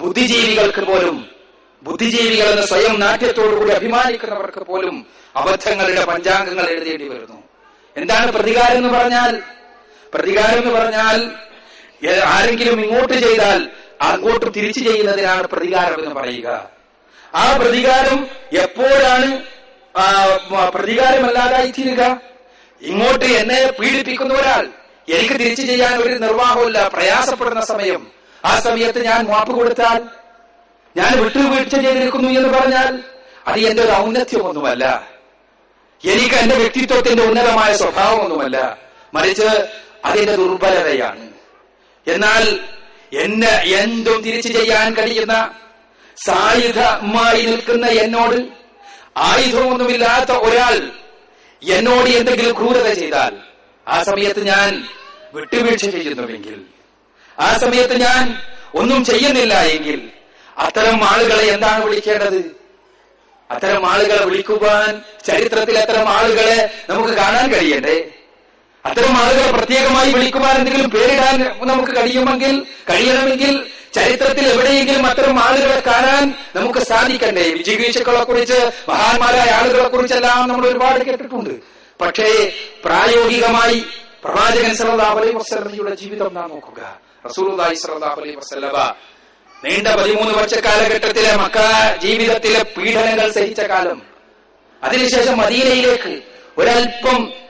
Speaker 1: ബുദ്ധിജീവികൾ എന്ന സ്വയം നാട്യത്തോടുകൂടി അഭിമാനിക്കുന്നവർക്ക് പോലും അബദ്ധങ്ങളുടെ പഞ്ചാംഗങ്ങൾ എഴുതേണ്ടി വരുന്നു. എന്താണ് പ്രതികാരം എന്ന് പറഞ്ഞാൽ? പ്രതികാരം എന്ന് പറഞ്ഞാൽ ആരെങ്കിലും ഇങ്ങോട്ട് ചെയ്താൽ അങ്ങോട്ട് തിരിച്ചു ചെയ്യുന്നതിനാണ് പ്രതികാരം എന്ന് പറയുക. ആ പ്രതികാരം എപ്പോഴാണ് പ്രതികാരമല്ലാതായി തീരുക? ഇങ്ങോട്ട് എന്നെ പീഡിപ്പിക്കുന്ന ഒരാൾ എനിക്ക് തിരിച്ചു ചെയ്യാൻ ഒരു നിർവാഹമില്ല, പ്രയാസപ്പെടുന്ന സമയം, ആ സമയത്ത് ഞാൻ മാപ്പ് കൊടുത്താൽ, ഞാൻ വിട്ടുവീഴ്ച ചെയ്തിരിക്കുന്നു എന്ന് പറഞ്ഞാൽ അത് എന്റെ ഒരു ഔന്നത്യമൊന്നുമല്ല, എനിക്ക് എന്റെ വ്യക്തിത്വത്തിന്റെ ഉന്നതമായ സ്വഭാവമൊന്നുമല്ല, മറിച്ച് അതിന്റെ ദുർബലതയാണ്. എന്നാൽ എന്നെ എന്തും തിരിച്ചു ചെയ്യാൻ കഴിയുന്ന സായുധമായി നിൽക്കുന്ന എന്നോട്, ആയുധമൊന്നുമില്ലാത്ത ഒരാൾ എന്നോട് എന്തെങ്കിലും ക്രൂരത ചെയ്താൽ, ആ സമയത്ത് ഞാൻ വിട്ടുവീഴ്ച ചെയ്യുന്നുവെങ്കിൽ, ആ സമയത്ത് ഞാൻ ഒന്നും ചെയ്യുന്നില്ല എങ്കിൽ, അത്തരം ആളുകളെ എന്താണ് വിളിക്കേണ്ടത്? അത്തരം ആളുകളെ വിളിക്കുവാൻ ചരിത്രത്തിൽ അത്തരം ആളുകളെ നമുക്ക് കാണാൻ കഴിയണ്ടേ? അത്തരം ആളുകളെ പ്രത്യേകമായി വിളിക്കുവാൻ എന്തെങ്കിലും പേരിടാൻ നമുക്ക് കഴിയണമെങ്കിൽ ചരിത്രത്തിൽ എവിടെയെങ്കിലും അത്തരം ആളുകളെ കാണാൻ നമുക്ക് സാധിക്കണ്ടേ? വിജയവീഴ്ചകളെ കുറിച്ച്, മഹാന്മാരായ ആളുകളെ കുറിച്ചെല്ലാം നമ്മൾ ഒരുപാട് കേട്ടിട്ടുണ്ട്. പക്ഷേ പ്രായോഗികമായി പ്രവാചകൻ സല്ലല്ലാഹു അലൈഹി വസല്ലമയുടെ ജീവിതം നാം നോക്കുക. റസൂലുള്ളാഹി സ്വല്ലല്ലാഹു അലൈഹി വസല്ലമ നീണ്ട 13 വർഷ കാലഘട്ടത്തിലെ മക്ക ജീവിതത്തിലെ പീഡനങ്ങൾ സഹിച്ച കാലം, അതിനുശേഷം മദീനയിലേക്ക് ഒരൽപ്പം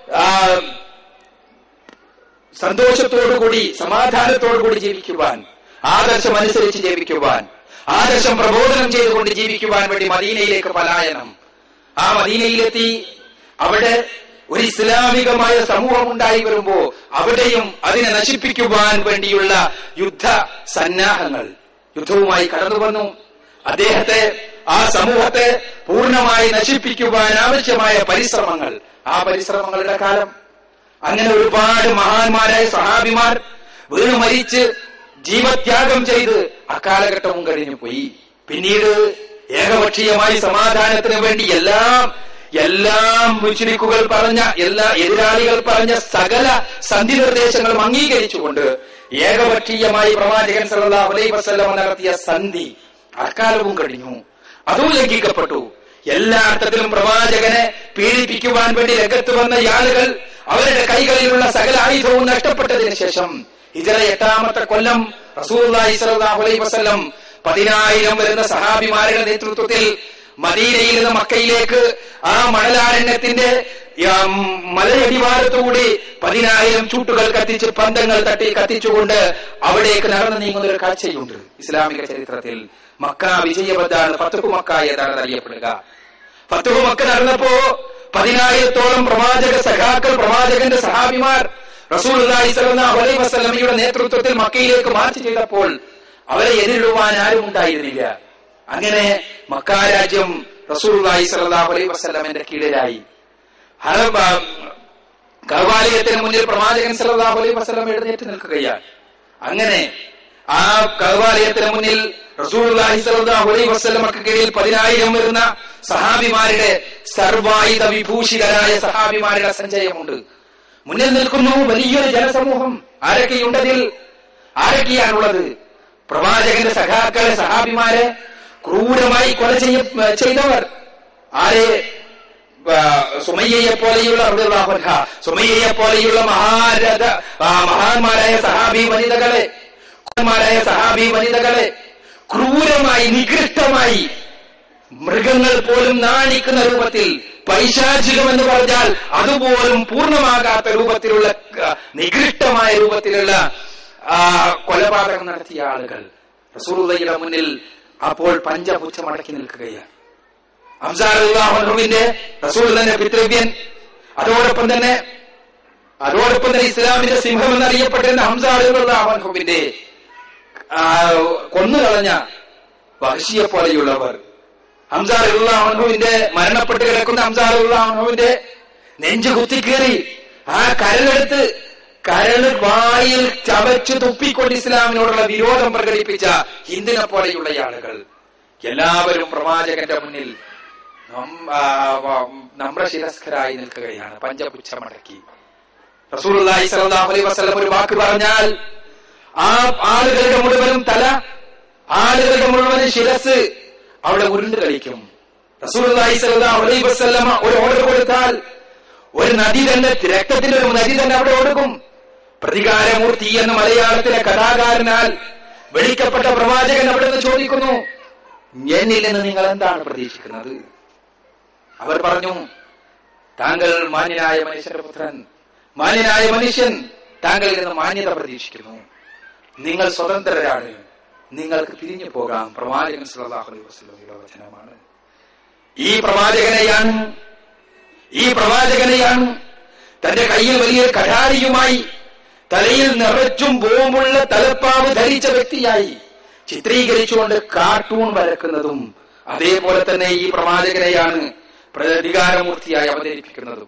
Speaker 1: സന്തോഷത്തോടുകൂടി സമാധാനത്തോടുകൂടി ജീവിക്കുവാൻ, ആദർശം അനുസരിച്ച് ജീവിക്കുവാൻ, ആദർശം പ്രബോധനം ചെയ്തുകൊണ്ട് ജീവിക്കുവാൻ വേണ്ടി മദീനയിലേക്ക് പലായനം. ആ മദീനയിലെത്തി അവിടെ ഒരു ഇസ്ലാമികമായ സമൂഹം ഉണ്ടായി വരുമ്പോ അവിടെയും അതിനെ നശിപ്പിക്കുവാൻ വേണ്ടിയുള്ള യുദ്ധ സന്നാഹങ്ങൾ യുദ്ധവുമായി കടന്നു വന്നു. അദ്ദേഹത്തെ, ആ സമൂഹത്തെ പൂർണ്ണമായി നശിപ്പിക്കുവാൻ ആവശ്യമായ പരിശ്രമങ്ങൾ, ആ പരിശ്രമങ്ങളുടെ കാലം. അങ്ങനെ ഒരുപാട് മഹാന്മാരായ സഹാബിമാർ വീണു മരിച്ച് ജീവത്യാഗം ചെയ്ത് അക്കാലഘട്ടവും കഴിഞ്ഞു പോയി. പിന്നീട് ഏകപക്ഷീയമായി സമാധാനത്തിന് വേണ്ടി എല്ലാം മുശ്രിക്കുകൾ പറഞ്ഞ, എല്ലാ എതിരാളികൾ പറഞ്ഞ സകല സന്ധി നിർദ്ദേശങ്ങളും അംഗീകരിച്ചുകൊണ്ട് ഏകപക്ഷീയമായി പ്രവാചകൻ സല്ലല്ലാഹു അലൈഹി വസല്ലം നടത്തിയ സന്ധി അക്കാലവും കഴിഞ്ഞു. അതും ലംഘിക്കപ്പെട്ടു. എല്ലാ അർത്ഥത്തിലും പ്രവാചകനെ പീഡിപ്പിക്കുവാൻ വേണ്ടി രംഗത്ത് വന്ന ആളുകൾ അവരുടെ കൈകളിലുള്ള സകല ആയുധവും നഷ്ടപ്പെട്ടതിന് ശേഷം ഹിജ്റ 8-ാമത്തെ കൊല്ലം റസൂലുള്ളാഹി സ്വല്ലല്ലാഹു അലൈഹി വസല്ലം 10,000 വരുന്ന സഹാബിമാരുടെ നേതൃത്വത്തിൽ മദീനയിൽ നിന്ന് മക്കയിലേക്ക് ആ മണലാരണ്യത്തിന്റെ മലയടിവാരത്തുകൂടി 10,000 ചൂട്ടുകൾ കത്തിച്ച്, പന്തങ്ങൾ തട്ടി കത്തിച്ചുകൊണ്ട് അവിടേക്ക് നടന്നു നീങ്ങുന്ന ഒരു കാഴ്ചയുണ്ട് ഇസ്ലാമിക ചരിത്രത്തിൽ. മക്ക വിജയബദ്ധാണ്, ഫത്ഹു മക്ക എന്നാണ് അറിയപ്പെടുക. ഫത്ഹു മക്ക നടന്നപ്പോ 10,000-ഓളം പ്രവാചക സഖാക്കൾ, പ്രവാചകന്റെ സഹാബിമാർ റസൂലുള്ളാഹി സ്വല്ലല്ലാഹു അലൈഹി വസല്ലമയുടെ നേതൃത്വത്തിൽ മക്കയിലേക്ക് മാർച്ച് ചെയ്തപ്പോൾ അവരെ എതിരിടുവാൻ ആരും ഉണ്ടായിരുന്നില്ല. അങ്ങനെ മക്ക രാജ്യം റസൂലുള്ളാഹി സ്വല്ലല്ലാഹു അലൈഹി വസല്ലമയുടെ കീഴിലായി. കഅബാലയത്തിന് മുന്നിൽ പ്രവാചകൻ സല്ലല്ലാഹു അലൈഹി വസല്ലം എഴുന്നേറ്റ് നിൽക്കുകയാണ്. അങ്ങനെ ആ കഅബാലയത്തിന് മുന്നിൽ റസൂലുള്ളാഹി സ്വല്ലല്ലാഹു അലൈഹി വസല്ലമക്ക് കീഴിൽ 10,000 വരുന്ന സഹാബിമാരുടെ, സർവായുധ വിഭൂഷിതരായ സഹാബിമാരുടെ സഞ്ചയമുണ്ട്. മുന്നിൽ നിൽക്കുന്നു വലിയൊരു ജനസമൂഹം. ആരൊക്കെയുണ്ടതിൽ? ആരൊക്കെയാണുള്ളത്? പ്രവാചകന്റെ സഖാക്കളെ, സഹാബിമാരെ ക്രൂരമായി കൊല ചെയ്തവർ. ആരെ? സുമയ്യയെ പോലെയുള്ള സുമയ്യയെ പോലെയുള്ള മഹാന്മാരായ സഹാബി വനിതകളെ ക്രൂരമായി, നികൃഷ്ടമായി, മൃഗങ്ങൾ പോലും നാണിക്കുന്ന രൂപത്തിൽ, പൈശാചികം എന്ന് പറഞ്ഞാൽ അതുപോലും പൂർണ്ണമാകാത്ത രൂപത്തിലുള്ള, നികൃഷ്ടമായ രൂപത്തിലുള്ള കൊലപാതകം നടത്തിയ ആളുകൾ റസൂലുള്ളാഹിയുടെ മുന്നിൽ അപ്പോൾ പഞ്ചപുച്ഛമടക്കി നിൽക്കുകയാണ്. ഹംസ റളിയല്ലാഹു അൻഹുവിന്റെ, റസൂലുള്ളാഹിയുടെ പിതൃവ്യൻ, അതോടൊപ്പം തന്നെ ഇസ്ലാമിന്റെ സിംഹം എന്നറിയപ്പെട്ടിരുന്ന ഹംസ റളിയല്ലാഹു അൻഹുവിന്റെ കൊന്നുകളഞ്ഞ വഹ്ശിയെ പോലെയുള്ളവർ, ഹംസ റളിയല്ലാഹു അൻഹുവിന്റെ മരണപ്പെട്ട് കിടക്കുന്ന ഹംസ റളിയല്ലാഹു അൻഹുവിന്റെ നെഞ്ചു കുത്തിക്കേറി ആ കരളെടുത്ത് കരള് വായിൽ ചവച്ചു തുപ്പിക്കൊണ്ട് ഇസ്ലാമിനോടുള്ള വിരോധം പ്രകടിപ്പിച്ച ഹിന്ദിനെ പോലെയുള്ള ആളുകൾ എല്ലാവരും പ്രവാചകന്റെ മുന്നിൽ നമ്രശിരസ്കരായി നിൽക്കുകയാണ്, പഞ്ചപുച്ഛമടക്കി. റസൂലുള്ളാഹി സ്വല്ലല്ലാഹു അലൈഹി വസല്ലം ഒരു വാക്ക് പറഞ്ഞാൽ ആ ആളുകളുടെ മുഴുവനും തല, ആളുകളുടെ മുഴുവനും ശിരസ് അവിടെ ഉരുണ്ട് കളിക്കും. റസൂലുള്ളാഹി സ്വല്ലല്ലാഹു അലൈഹി വസല്ലം ഒരു ഓർഡർ കൊടുത്താൽ ഒരു നദി തന്നെ, രക്തത്തിന്റെ ഒരു നദി തന്നെ അവിടെ ഒഴുകും. പ്രതികാരമൂർത്തി എന്ന മലയാളത്തിലെ കഥാകാരനാൽ വിളിക്കപ്പെട്ട പ്രവാചകൻ അവിടെ നിന്ന് ചോദിക്കുന്നു, എന്നിൽ നിന്ന് നിങ്ങൾ എന്താണ് പ്രതീക്ഷിക്കുന്നത്? അവർ പറഞ്ഞു, താങ്കൾ മാന്യനായ മനുഷ്യന്റെ പുത്രൻ, മാന്യനായ മനുഷ്യൻ, താങ്കളിൽ നിന്ന് മാന്യത പ്രതീക്ഷിക്കുന്നു. നിങ്ങൾ സ്വതന്ത്രരാണ്, നിങ്ങൾക്ക് പിരിഞ്ഞു പോകാം. പ്രവാചകൻ സല്ലല്ലാഹു അലൈഹി വസല്ലമയുടെ വചനമാണ്. ഈ പ്രവാചകനെയാണ് തന്റെ കയ്യിൽ വലിയ കഠാരിയുമായി തലയിൽ നിറച്ചും ബോംബുള്ള തലപ്പാവ് ധരിച്ച വ്യക്തിയായി ചിത്രീകരിച്ചുകൊണ്ട് കാർട്ടൂൺ വരക്കുന്നതും അതേപോലെ തന്നെ ഈ പ്രവാചകനെയാണ് പ്രതികാരമൂർത്തിയായി അവതരിപ്പിക്കുന്നതും.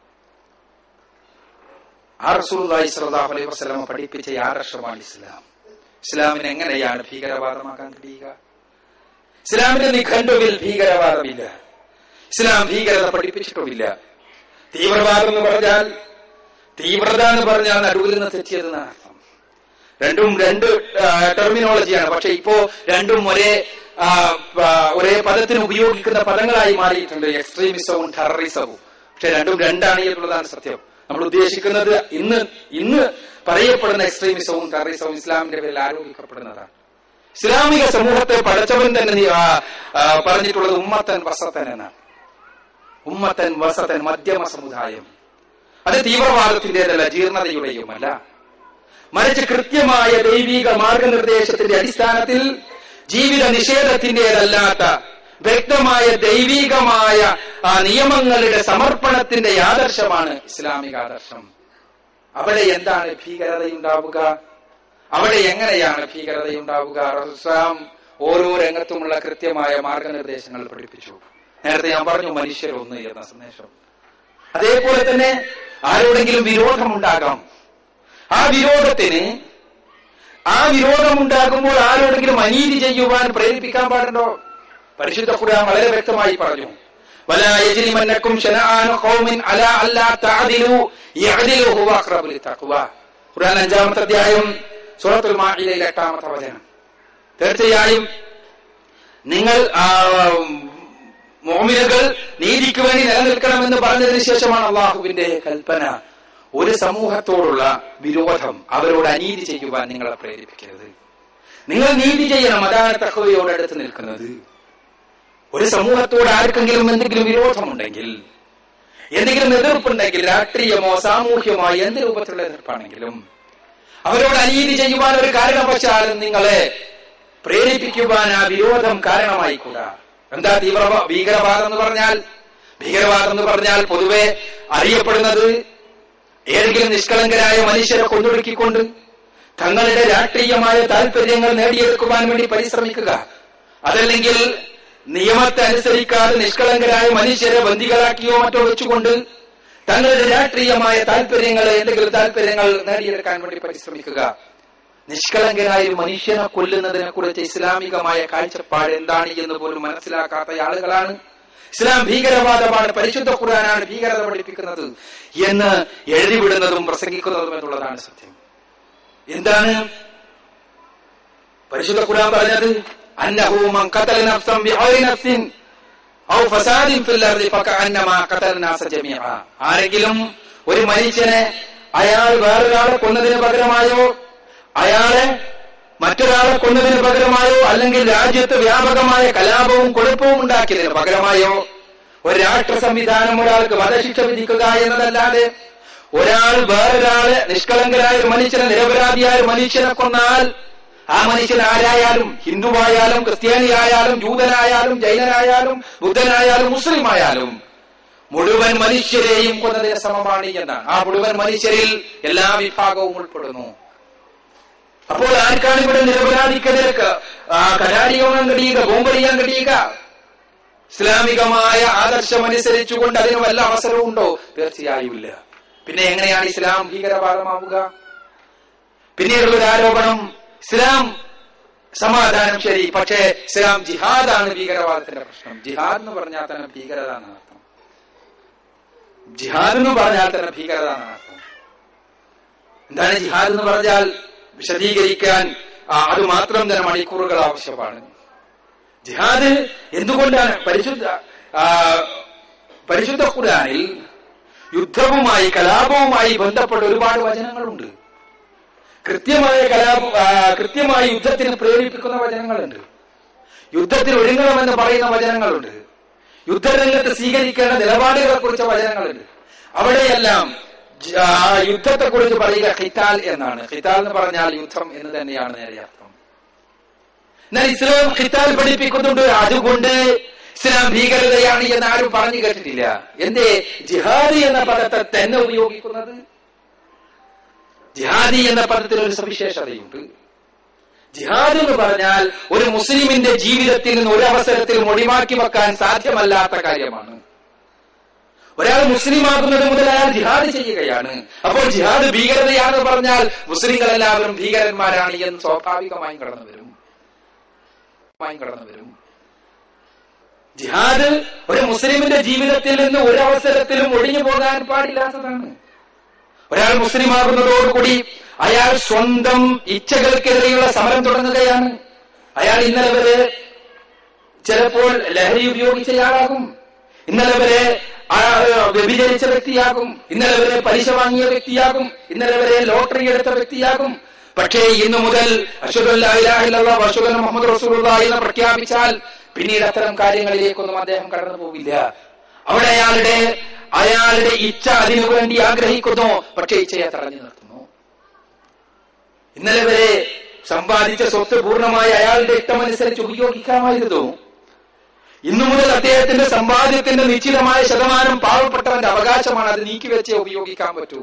Speaker 1: റസൂലുള്ളാഹി സ്വല്ലല്ലാഹു അലൈഹി വസല്ലം പഠിപ്പിച്ച ആദർശമാണ് ഇസ്ലാം. ഇസ്ലാമിന് എങ്ങനെയാണ് ഭീകരവാദമാക്കാൻ കഴിയുക? ഇസ്ലാമിന്റെ നിഘണ്ടുവിൽ ഭീകരവാദമില്ല. ഇസ്ലാം ഭീകരത പഠിപ്പിച്ചിട്ടുമില്ല. തീവ്രവാദം എന്ന് പറഞ്ഞാൽ, തീവ്രത എന്ന് പറഞ്ഞാൽ നടുവിൽ നിന്ന് തെറ്റിയതെന്നാണ് അർത്ഥം. രണ്ടും രണ്ട് ടെർമിനോളജിയാണ്. പക്ഷെ ഇപ്പോ രണ്ടും ഒരേ പദത്തിന് ഉപയോഗിക്കുന്ന പദങ്ങളായി മാറിയിട്ടുണ്ട്, എക്സ്ട്രീമിസവും ടെററിസവും. പക്ഷെ രണ്ടും രണ്ടാണ് എന്നുള്ളതാണ് സത്യം. നമ്മൾ ഉദ്ദേശിക്കുന്നത് ഇന്ന് പറയപ്പെടുന്ന എക്സ്ട്രീമിസവും ടെററിസവും ഇസ്ലാമിന്റെ പേരിൽ ആരോപിക്കപ്പെടുന്നതാണ്. ഇസ്ലാമിക സമൂഹത്തെ പടച്ചവൻ തന്നെ പറഞ്ഞിട്ടുള്ളത് ഉമ്മത്തൻ വസത്തൻ എന്നാണ്. ഉമ്മത്തൻ വസത്തൻ, മധ്യമ സമുദായം. അത് തീവ്രവാദത്തിന്റേതല്ല, ജീർണതയുടെയുമല്ല. മറിച്ച് കൃത്യമായ ദൈവിക മാർഗനിർദ്ദേശത്തിന്റെ അടിസ്ഥാനത്തിൽ ജീവിത നിഷേധത്തിന്റേതല്ലാത്ത വ്യക്തമായ ദൈവികമായ ആ നിയമങ്ങളുടെ സമർപ്പണത്തിന്റെ ആദർശമാണ് ഇസ്ലാമിക ആദർശം. അവിടെ എന്താണ് ഭീകരതയുണ്ടാവുക? അവിടെ എങ്ങനെയാണ് ഭീകരതയുണ്ടാവുക? റസൂൽ ഓരോ രംഗത്തുമുള്ള കൃത്യമായ മാർഗനിർദ്ദേശങ്ങൾ പഠിപ്പിച്ചു. നേരത്തെ ഞാൻ പറഞ്ഞു മനുഷ്യരൊന്ന് എന്ന സന്ദേശം. അതേപോലെ തന്നെ ആരോടെങ്കിലും വിരോധമുണ്ടാകാം. ആ വിരോധമുണ്ടാകുമ്പോൾ ആരോടെങ്കിലും അനീതി ചെയ്യുവാൻ പ്രേരിപ്പിക്കാൻ പാടുണ്ടോ? പരിശുദ്ധ ഖുർആൻ വളരെ വ്യക്തമായി പറഞ്ഞു, വലാ യജ്രിമന്നകും ശനആനു ഖൗമിൻ അലാ അല്ലാ തഅദിലു യഅദിലു ഹുവ അഖ്റബു ലിത്തഖ്വ. ഖുർആൻ 5-ാമത്തെ അധ്യായം സൂറത്തുൽ മാഇദയിലെ 8-ാമത്തെ വചനം. തീർച്ചയായും നിങ്ങൾ മുഅ്മിനുകൾ നീതിക്ക് വേണ്ടി നിലനിൽക്കണമെന്ന് പറഞ്ഞതിന് ശേഷമാണ് അള്ളാഹുവിന്റെ കൽപ്പന, ഒരു സമൂഹത്തോടുള്ള വിരോധം, അവരോട് അനീതി ചെയ്യുവാൻ നിങ്ങളെ പ്രേരിപ്പിക്കരുത്. നിങ്ങൾ നീതി ചെയ്യണം, അതാണ് തഖ്വയോട് അടുത്ത് നിൽക്കുന്നത്. ഒരു സമൂഹത്തോട് ആർക്കെങ്കിലും എന്തെങ്കിലും വിരോധമുണ്ടെങ്കിൽ, എന്തെങ്കിലും എതിർപ്പുണ്ടെങ്കിൽ, രാഷ്ട്രീയമോ സാമൂഹ്യമോ എന്ത് രൂപത്തിലുള്ള എതിർപ്പാണെങ്കിലും അവരോട് അനീതി ചെയ്യുവാൻ ഒരു കാരണവശാലും നിങ്ങളെ പ്രേരിപ്പിക്കുവാൻ ആ വിരോധം കാരണമായിക്കൂടാ. എന്താ ഭീകരവാദം എന്ന് പറഞ്ഞാൽ പൊതുവെ അറിയപ്പെടുന്നത് ഏതെങ്കിലും നിഷ്കളങ്കരായ മനുഷ്യരെ കൊന്നൊടുക്കിക്കൊണ്ട് തങ്ങളുടെ രാഷ്ട്രീയമായ താല്പര്യങ്ങൾ നേടിയെടുക്കുവാൻ വേണ്ടി പരിശ്രമിക്കുക, അതല്ലെങ്കിൽ നിയമത്തെ അനുസരിക്കാതെ നിഷ്കളങ്കരായ മനുഷ്യരെ ബന്ദികളാക്കിയോ മറ്റോ വെച്ചുകൊണ്ട് തങ്ങളുടെ രാഷ്ട്രീയമായ എന്തെങ്കിലും താല്പര്യങ്ങൾ നേടിയെടുക്കാൻ വേണ്ടി പരിശ്രമിക്കുക. നിഷ്കളങ്കരായ ഒരു മനുഷ്യനെ കൊല്ലുന്നതിനെ കുറിച്ച് ഇസ്ലാമികമായ കാഴ്ചപ്പാട് എന്താണ് എന്ന് പോലും മനസ്സിലാക്കാത്ത ആളുകളാണ് ഇസ്ലാം ഭീകരവാദമാണ്, പരിശുദ്ധ ഖുർആനാണ് ഭീകരത പഠിപ്പിക്കുന്നത് എന്ന് എഴുതിവിടുന്നതും പ്രസംഗിക്കുന്നതും എന്നുള്ളതാണ് സത്യം. എന്താണ് പരിശുദ്ധ ഖുർആൻ പറഞ്ഞത്? അന്നഹു മൻ ഖതല നഫ്സൻ ബിഗൈരി നഫ്സിൻ ഔ ഫസാദിൻ ഫിൽ അർദി ഫകഅന്നമാ ഖതല നാസ ജമീഅ. ആരെങ്കിലും ഒരു മനുഷ്യനെ അയാൾ വേറൊരാളെ കൊന്നതിന് പകരമായോ, അയാളെ മറ്റൊരാളെ കൊന്നതിന് പകരമായോ, അല്ലെങ്കിൽ രാജ്യത്ത് വ്യാപകമായ കലാപവും കുഴപ്പവും ഉണ്ടാക്കിയതിന് പകരമായോ ഒരു രാഷ്ട്ര സംവിധാനം ഒരാൾക്ക് വധശിക്ഷ വിധിക്കുക എന്നതല്ലാതെ ഒരാൾ വേറൊരാളെ നിഷ്കളങ്കരായ ഒരു മനുഷ്യനെ, നിരപരാധിയായ ഒരു മനുഷ്യനെ കൊന്നാൽ ആ മനുഷ്യൻ ആരായാലും, ഹിന്ദുവായാലും ക്രിസ്ത്യാനിയായാലും ജൂതനായാലും ജൈനനായാലും ബുദ്ധനായാലും മുസ്ലിം ആയാലും മുഴുവൻ മനുഷ്യരെയും കൊന്നതിന് സമമാണ് എന്നാണ്. ആ മുഴുവൻ മനുഷ്യരിൽ എല്ലാ വിഭാഗവും ഉൾപ്പെടുന്നു. അപ്പോൾ ആർക്കാണ് ഇവിടെ നിരപരാധിക്കെതിരെ കലാടിയോണം കഴിയുക, ബോംബെറിയാൻ കഴിയുക? ഇസ്ലാമികമായ ആദർശം അനുസരിച്ചുകൊണ്ട് അതിന് വല്ല അവസരവും ഉണ്ടോ? തീർച്ചയായും ഇല്ല. പിന്നെ എങ്ങനെയാണ് ഇസ്ലാം ഭീകരവാദമാവുക? പിന്നീടുള്ളൊരു ആരോപണം, ഇസ്ലാം സമാധാനം ശരി, പക്ഷേ ഇസ്ലാം ജിഹാദാണ് ഭീകരവാദത്തിന്റെ പ്രശ്നം. ജിഹാദ് എന്ന് പറഞ്ഞാൽ തന്നെ ഭീകരത എന്നാണ് അർത്ഥം. ജിഹാദ് എന്ന് പറഞ്ഞാൽ തന്നെ ഭീകരത എന്നാണ് അർത്ഥം. എന്താണ് ജിഹാദ് എന്ന് പറഞ്ഞാൽ? വിശദീകരിക്കാൻ അത് മാത്രം തന്നെ മണിക്കൂറുകൾ ആവശ്യമാണ്. ജിഹാദ് എന്തുകൊണ്ടാണ്? പരിശുദ്ധ ഖുർആനിൽ യുദ്ധവുമായി കലാപവുമായി ബന്ധപ്പെട്ട ഒരുപാട് വചനങ്ങളുണ്ട്. കൃത്യമായി യുദ്ധത്തിന് പ്രേരിപ്പിക്കുന്ന വചനങ്ങളുണ്ട്. യുദ്ധത്തിന് ഒരുങ്ങണമെന്ന് പറയുന്ന വചനങ്ങളുണ്ട്. യുദ്ധരംഗത്ത് സ്വീകരിക്കേണ്ട നിലപാടുകളെ കുറിച്ച വചനങ്ങളുണ്ട്. അവിടെയെല്ലാം യുദ്ധത്തെ കുറിച്ച് പറയുക ഖിതാൽ എന്നാണ്. ഖിതാൽ എന്ന് പറഞ്ഞാൽ യുദ്ധം എന്ന് തന്നെയാണ് നേരെ അർത്ഥം. എന്നാൽ ഇസ്ലാം ഖിതാൽ പഠിപ്പിക്കുന്നുണ്ട്. അതുകൊണ്ട് ഇസ്ലാം ഭീകരതയാണ് എന്ന് ആരും പറഞ്ഞു കേട്ടിട്ടില്ല. എന്തേ ജിഹാദി എന്ന പദത്തെ തന്നെ ഉപയോഗിക്കുന്നത്? ജിഹാദി എന്ന പദത്തിന് ഒരു സവിശേഷതയുണ്ട്. ജിഹാദ് എന്ന് പറഞ്ഞാൽ ഒരു മുസ്ലിമിന്റെ ജീവിതത്തിൽ നിന്ന് ഒരു അവസരത്തിൽ ഒഴിവാക്കി വെക്കാൻ സാധ്യമല്ലാത്ത കാര്യമാണ്. ഒരാൾ മുസ്ലിം ആകുന്നത് മുതൽ അയാൾ ജിഹാദ് ചെയ്യുകയാണ്. അപ്പോൾ ജിഹാദ് ഭീകരതയാണെന്ന് പറഞ്ഞാൽ മുസ്ലിങ്ങൾ എല്ലാവരും ഭീകരന്മാരാണ് എന്ന് സ്വാഭാവികമായും കടന്നു വരും. ജിഹാദ് ഒരു മുസ്ലിമിന്റെ ജീവിതത്തിൽ നിന്ന് ഒരു അവസരത്തിലും ഒഴിഞ്ഞു പോകാൻ പാടില്ലാത്തതാണ്. ഒരാൾ മുസ്ലിം ആകുന്നതോടുകൂടി അയാൾ സ്വന്തം ഇച്ഛകൾക്കെതിരെയുള്ള സമരം തുടങ്ങുകയാണ്. അയാൾ ഇന്നലെ വരെ ചിലപ്പോൾ ലഹരി ഉപയോഗിച്ചയാളാകും, ഇന്നലെ വരെ വ്യഭിചരിച്ച വ്യക്തിയാകും, ഇന്നലെ വരെ പലിശ വാങ്ങിയ വ്യക്തിയാകും, ഇന്നലെ വരെ ലോട്ടറി എടുത്ത വ്യക്തിയാകും. പക്ഷേ ഇന്നു മുതൽ അശ്ഹദു അല്ലാ ഇലാഹ ഇല്ലല്ലാഹ് വഅശ്ഹദു അന്ന മുഹമ്മദ് റസൂലുള്ളാഹി എന്ന് പ്രഖ്യാപിച്ചാൽ പിന്നീട് അത്തരം കാര്യങ്ങളിലേക്കൊന്നും അദ്ദേഹം കടന്നു പോകില്ല. അവിടെ അയാളുടെ അയാളുടെ ഇച്ഛ അതിനു വേണ്ടി ആഗ്രഹിക്കുന്നു, പക്ഷേ ഇച്ഛയെ തടഞ്ഞു നിർത്തുന്നു. ഇന്നലെ വരെ സമ്പാദിച്ച സ്വത്ത് പൂർണ്ണമായി അയാളുടെ ഇഷ്ടമനുസരിച്ച് ഉപയോഗിക്കാമായിരുന്നു. ഇന്നു മുതൽ അദ്ദേഹത്തിന്റെ സമ്പാദ്യത്തിന്റെ നിശ്ചിതമായ ശതമാനം പാവപ്പെട്ടവന്റെ അവകാശമാണ്, അത് നീക്കിവെച്ചേ ഉപയോഗിക്കാൻ പറ്റൂ.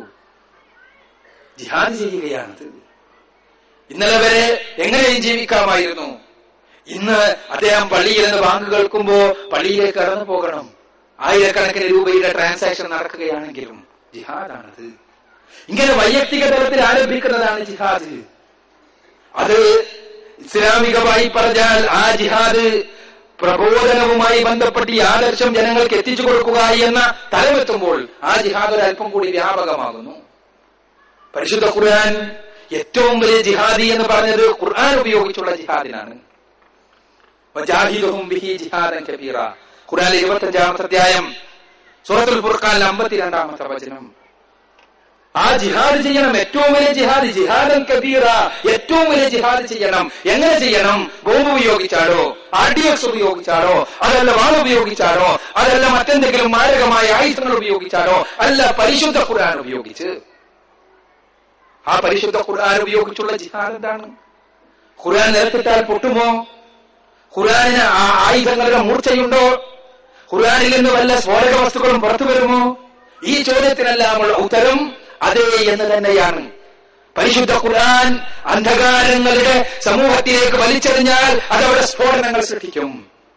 Speaker 1: ജിഹാദ് ചെയ്യുകയാണത്. ഇന്നലെ വരെ എങ്ങനെയും ജീവിക്കാമായിരുന്നു. ഇന്ന് അദ്ദേഹം പള്ളിയിൽ നിന്ന് ബാങ്ക് കേൾക്കുമ്പോ പള്ളിയിലേക്ക് കടന്നു പോകണം. ആയിരക്കണക്കിന് രൂപയുടെ ട്രാൻസാക്ഷൻ നടക്കുകയാണെങ്കിലും ജിഹാദാണത്. ഇങ്ങനെ വൈയക്തിക തലത്തിൽ ആരംഭിക്കുന്നതാണ് ജിഹാദ്. അത് ഇസ്ലാമികമായി പറഞ്ഞാൽ ആ ജിഹാദ് പ്രബോധനവുമായി ബന്ധപ്പെട്ട് ഈ ആദർശം ജനങ്ങൾക്ക് എത്തിച്ചു കൊടുക്കുക എന്ന തലമെത്തുമ്പോൾ ആ ജിഹാദ് ഒരല്പം കൂടി വ്യാപകമാകുന്നു. പരിശുദ്ധ ഖുർആൻ ഏറ്റവും വലിയ ജിഹാദി എന്ന് പറഞ്ഞത് ഖുർആൻ ഉപയോഗിച്ചുള്ള ജിഹാദിനാണ്. വജാഹിദുഹും ബിഹി ജിഹാദൻ കബീറ. ഖുർആനിലെ 25-ാമത്തെ അധ്യായം സൂറത്തുൽ ഫുർഖാനിലെ 52-ാമത്തെ വചനം. ആ ജിഹാദ് ചെയ്യണം, ഏറ്റവും വലിയ ജിഹാദ്, ജിഹാദൻ കബീറ, ഏറ്റവും വലിയ ജിഹാദ് ചെയ്യണം. എങ്ങനെ ചെയ്യണം? ബോംബ് ഉപയോഗിച്ചാലോ, RDX ഉപയോഗിച്ചാലോ, അതല്ല വാൾ ഉപയോഗിച്ചാലോ, അതല്ല മറ്റെന്തെങ്കിലും മാരകമായ ആയുധങ്ങൾ ഉപയോഗിച്ചാലോ, അല്ല, പരിശുദ്ധ ഖുർആൻ ഉപയോഗിച്ച്. ആ പരിശുദ്ധ ഖുർആൻ ഉപയോഗിച്ചുള്ള ജിഹാദ് എന്താണ്? ഖുർആൻ നിലത്തിട്ടാൽ പൊട്ടുമോ? ഖുർആനിന് ആ ആയുധങ്ങളുടെ മൂർച്ചയുണ്ടോ? ഖുർആനിൽ നിന്ന് വല്ല സ്ഫോടക വസ്തുക്കളും പുറത്തു വരുമോ? ഈ ചോദ്യത്തിനെല്ലാമുള്ള ഉത്തരം അതേ എന്ന് തന്നെയാണ്. പരിശുദ്ധ ഖുർആൻ അന്ധകാരങ്ങളുടെ സമൂഹത്തിലേക്ക് വലിച്ചെറിഞ്ഞാൽ അതവിടെ സ്ഫോടനങ്ങൾ സൃഷ്ടിക്കും.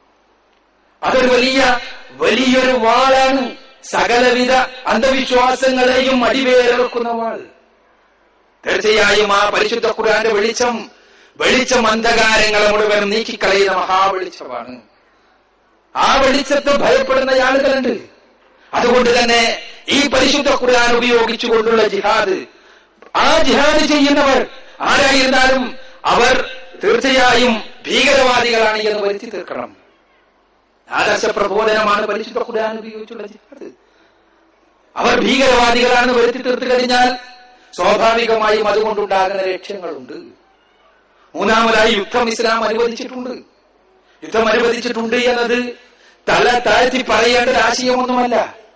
Speaker 1: അതൊരു വലിയൊരു വാളാണ്. സകലവിധ അന്ധവിശ്വാസങ്ങളെയും അടിവേറെക്കുന്ന വാൾ. തീർച്ചയായും ആ പരിശുദ്ധ ഖുർആന്റെ വെളിച്ചം അന്ധകാരങ്ങളെ മുഴുവൻ നീക്കിക്കളയുന്ന മഹാവെളിച്ചമാണ്. ആ വെളിച്ചത്തെ ഭയപ്പെടുന്ന ആളുകളുണ്ട്. അതുകൊണ്ട് തന്നെ ഈ പരിശുദ്ധ ഖുർആൻ ഉപയോഗിച്ചുകൊണ്ടുള്ള ജിഹാദ്, ആ ജിഹാദ് ചെയ്യുന്നവർ ആരായിരുന്നാലും അവർ തീർച്ചയായും ഭീകരവാദികളാണ് എന്ന് വരുത്തി തീർക്കണം. ആദർശ പ്രബോധനമാണ് പരിശുദ്ധ ഖുർആൻ ഉപയോഗിച്ചുള്ള ജിഹാദ്. അവർ ഭീകരവാദികളാണെന്ന് വരുത്തി തീർത്തു കഴിഞ്ഞാൽ സ്വാഭാവികമായും അതുകൊണ്ടുണ്ടാകുന്ന ലക്ഷ്യങ്ങളുണ്ട്. മൂന്നാമതായി യുദ്ധം ഇസ്ലാം അനുവദിച്ചിട്ടുണ്ട്. യുദ്ധം അനുവദിച്ചിട്ടുണ്ട് എന്നത് തല താഴ്ത്തി പറയേണ്ട ആശയമൊന്നുമല്ല.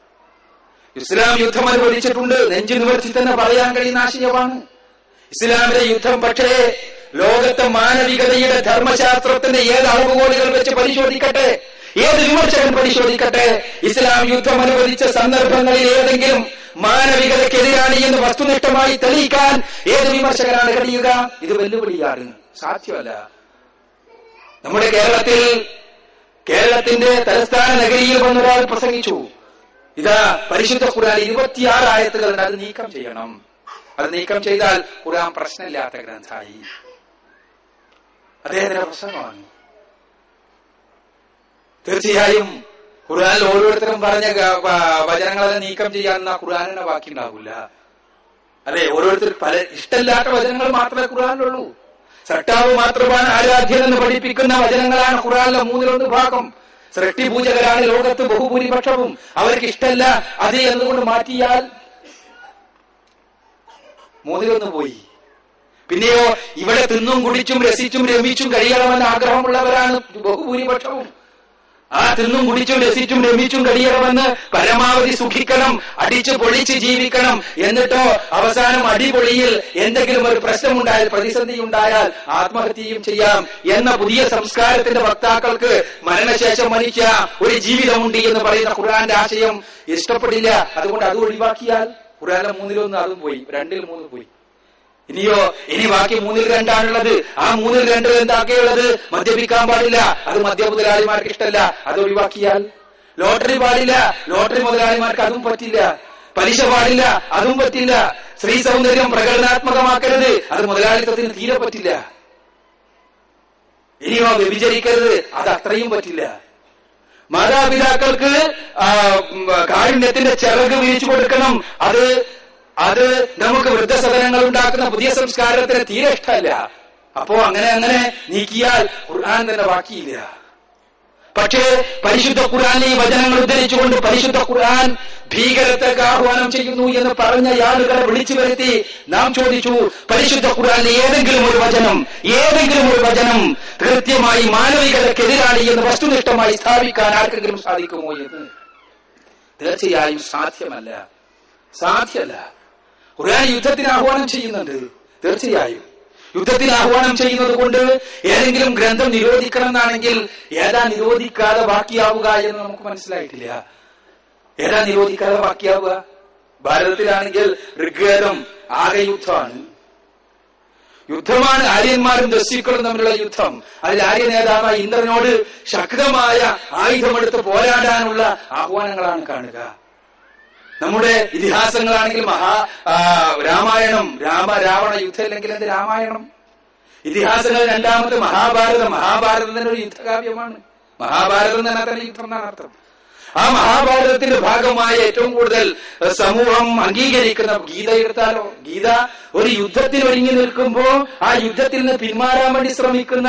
Speaker 1: ഇസ്ലാം യുദ്ധം അനുവദിച്ചിട്ടുണ്ട്, നെഞ്ചു നിവർത്തി തന്നെ പറയാൻ കഴിയുന്ന ആശയമാണ് ഇസ്ലാമിലെ യുദ്ധം. പക്ഷേ ലോകത്തെ മാനവികതയുടെ ധർമ്മശാസ്ത്രത്തിന്റെ ഏത് അളവുകോലുകൾ വെച്ച് പരിശോധിക്കട്ടെ, ഏത് വിമർശകൻ പരിശോധിക്കട്ടെ, ഇസ്ലാം യുദ്ധം അനുവദിച്ച സന്ദർഭങ്ങളിൽ ഏതെങ്കിലും മാനവികതയ്ക്കെതിരാണ് എന്ന് വസ്തുനിഷ്ഠമായി തെളിയിക്കാൻ ഏത് വിമർശകനാണ് കഴിയുക? ഇത് വെല്ലുവിളിയാണ്, സാധ്യമല്ല. നമ്മുടെ കേരളത്തിന്റെ തലസ്ഥാന നഗരിയിൽ വന്നൊരാൾ പ്രസംഗിച്ചു, ഇതാ പരിശുദ്ധ ഖുർആൻ 26 ആയത്തുകളുണ്ട്, അത് നീക്കം ചെയ്യണം. അത് നീക്കം ചെയ്താൽ ഖുർആൻ പ്രശ്നമില്ലാത്ത ഗ്രന്ഥമായി. അദ്ദേഹത്തിന്റെ പ്രസംഗമാണ്. തീർച്ചയായും ഖുർആനിൽ ഓരോരുത്തരും പറഞ്ഞ വചനങ്ങളെല്ലാം നീക്കം ചെയ്യാവുന്ന ഖുർആനിന്റെ ബാക്കി ഉണ്ടാവില്ല. അതെ, ഓരോരുത്തർ പല ഇഷ്ടമില്ലാത്ത വചനങ്ങൾ മാത്രമേ ഖുർആനിലുള്ളൂ. സട്ടാവ് മാത്രമാണ് ആരാധ്യൻ എന്ന് പഠിപ്പിക്കുന്ന വചനങ്ങളാണ് ഖുർആനിലെ 1/3 ഭാഗം. സൃഷ്ടി പൂജകരാണ് ലോകത്ത് ബഹുഭൂരിപക്ഷവും. അവർക്ക് ഇഷ്ടമല്ല അത് എന്നുകൊണ്ട് മാറ്റിയാൽ 1/3 പോയി. പിന്നെയോ ഇവിടെ തിന്നും കുടിച്ചും രസിച്ചും രമിച്ചും കഴിയണമെന്ന് ആഗ്രഹമുള്ളവരാണ് ബഹുഭൂരിപക്ഷവും. ആ തിന്നും കുടിച്ചും രസിച്ചും രമിച്ചും കഴിയണമെന്ന് പരമാവധി സുഖിക്കണം, അടിച്ചു പൊളിച്ച് ജീവിക്കണം. എന്നിട്ടോ അവസാനം അടിപൊളിയിൽ എന്തെങ്കിലും ഒരു പ്രശ്നമുണ്ടായാൽ, പ്രതിസന്ധി ഉണ്ടായാൽ ആത്മഹത്യയും ചെയ്യാം എന്ന പുതിയ സംസ്കാരത്തിന്റെ വക്താക്കൾക്ക് മരണശേഷം മരിച്ച ഒരു ജീവിതമുണ്ട് എന്ന് പറയുന്ന ഖുർആന്റെ ആശയം ഇഷ്ടപ്പെടില്ല. അതുകൊണ്ട് അത് ഒഴിവാക്കിയാൽ ഖുർആനിലെ 1/3 അതും പോയി, 2/3 പോയി. ഇനി ബാക്കി 3/2 ആ 3/2 എന്താക്കിയുള്ളത്? മദ്യപിക്കാൻ പാടില്ല, അത് മദ്യ മുതലാളിമാർക്ക് ഇഷ്ടമല്ല, അത് ഒഴിവാക്കിയാൽ. ലോട്ടറി പാടില്ല, ലോട്ടറി മുതലാളിമാർക്ക് അതും പറ്റില്ല. പലിശ പാടില്ല, അതും പറ്റില്ല. സ്ത്രീ സൗന്ദര്യം പ്രകടനാത്മകമാക്കരുത്, അത് മുതലാളിത്തത്തിന് തീരെ പറ്റില്ല. ഇനിയോ വ്യഭിചരിക്കരുത്, അത് അത്രയും പറ്റില്ല. മാതാപിതാക്കൾക്ക് കാരുണ്യത്തിന്റെ ചിറക് വിരിച്ചു കൊടുക്കണം, അത് നമുക്ക് വൃദ്ധസദനങ്ങൾ ഉണ്ടാക്കുന്ന പുതിയ സംസ്കാരത്തിന് തീരെ ഇഷ്ടമല്ല. അപ്പോ അങ്ങനെ നീക്കിയാൽ ഖുർആൻ തന്നെ ബാക്കിയില്ല. പക്ഷേ പരിശുദ്ധ ഖുർആനിലെ ഈ വചനങ്ങൾ ഉദ്ധരിച്ചുകൊണ്ട് പരിശുദ്ധ ഖുർആൻ ഭീകരതയ്ക്ക് ആഹ്വാനം ചെയ്യുന്നു എന്ന് പറഞ്ഞ ആളുകളെ വിളിച്ചു വരുത്തി നാം ചോദിച്ചു, പരിശുദ്ധ ഖുർആനിലെ ഏതെങ്കിലും ഒരു വചനം കൃത്യമായി മാനവികതയ്ക്കെതിരാണ് എന്ന് വസ്തുനിഷ്ഠമായി സ്ഥാപിക്കാൻ ആർക്കെങ്കിലും സാധിക്കുമോ എന്ന്. തീർച്ചയായും സാധ്യമല്ല. ഖുർആൻ യുദ്ധത്തിന് ആഹ്വാനം ചെയ്യുന്നുണ്ട്. തീർച്ചയായും യുദ്ധത്തിന് ആഹ്വാനം ചെയ്യുന്നത് കൊണ്ട് ഏതെങ്കിലും ഗ്രന്ഥം നിരോധിക്കണം എന്നാണെങ്കിൽ ഏതാ നിരോധിക്കാതെ ബാക്കിയാവുക എന്ന് നമുക്ക് മനസ്സിലായിട്ടില്ല. ഏതാ നിരോധിക്കാതെ ബാക്കിയാവുക? ഭാരതത്തിലാണെങ്കിൽ ഋഗ്വേദം ആകെ യുദ്ധമാണ് ആര്യന്മാരും ദസ്യുക്കളും തമ്മിലുള്ള യുദ്ധം. അതിൽ ആര്യ നേതാവായ ഇന്ദ്രനോട് ശക്തമായ ആയുധമെടുത്ത് പോരാടാനുള്ള ആഹ്വാനങ്ങളാണ് കാണുക. നമ്മുടെ ഇതിഹാസങ്ങളാണെങ്കിൽ രാമായണം, രാവണ യുദ്ധം അല്ലെങ്കിൽ അത് രാമായണം. ഇതിഹാസങ്ങൾ രണ്ടാമത് മഹാഭാരതം തന്നെ ഒരു യുദ്ധകാവ്യമാണ്. മഹാഭാരതം തന്നെ തന്നെ യുദ്ധം എന്നാണ് അർത്ഥം. ആ മഹാഭാരതത്തിന്റെ ഭാഗമായ ഏറ്റവും കൂടുതൽ സമൂഹം അംഗീകരിക്കുന്ന ഗീത എടുത്താലോ, ഗീത ഒരു യുദ്ധത്തിന് ഒരുങ്ങി നിൽക്കുമ്പോ ആ യുദ്ധത്തിൽ നിന്ന് പിന്മാറാൻ വേണ്ടി ശ്രമിക്കുന്ന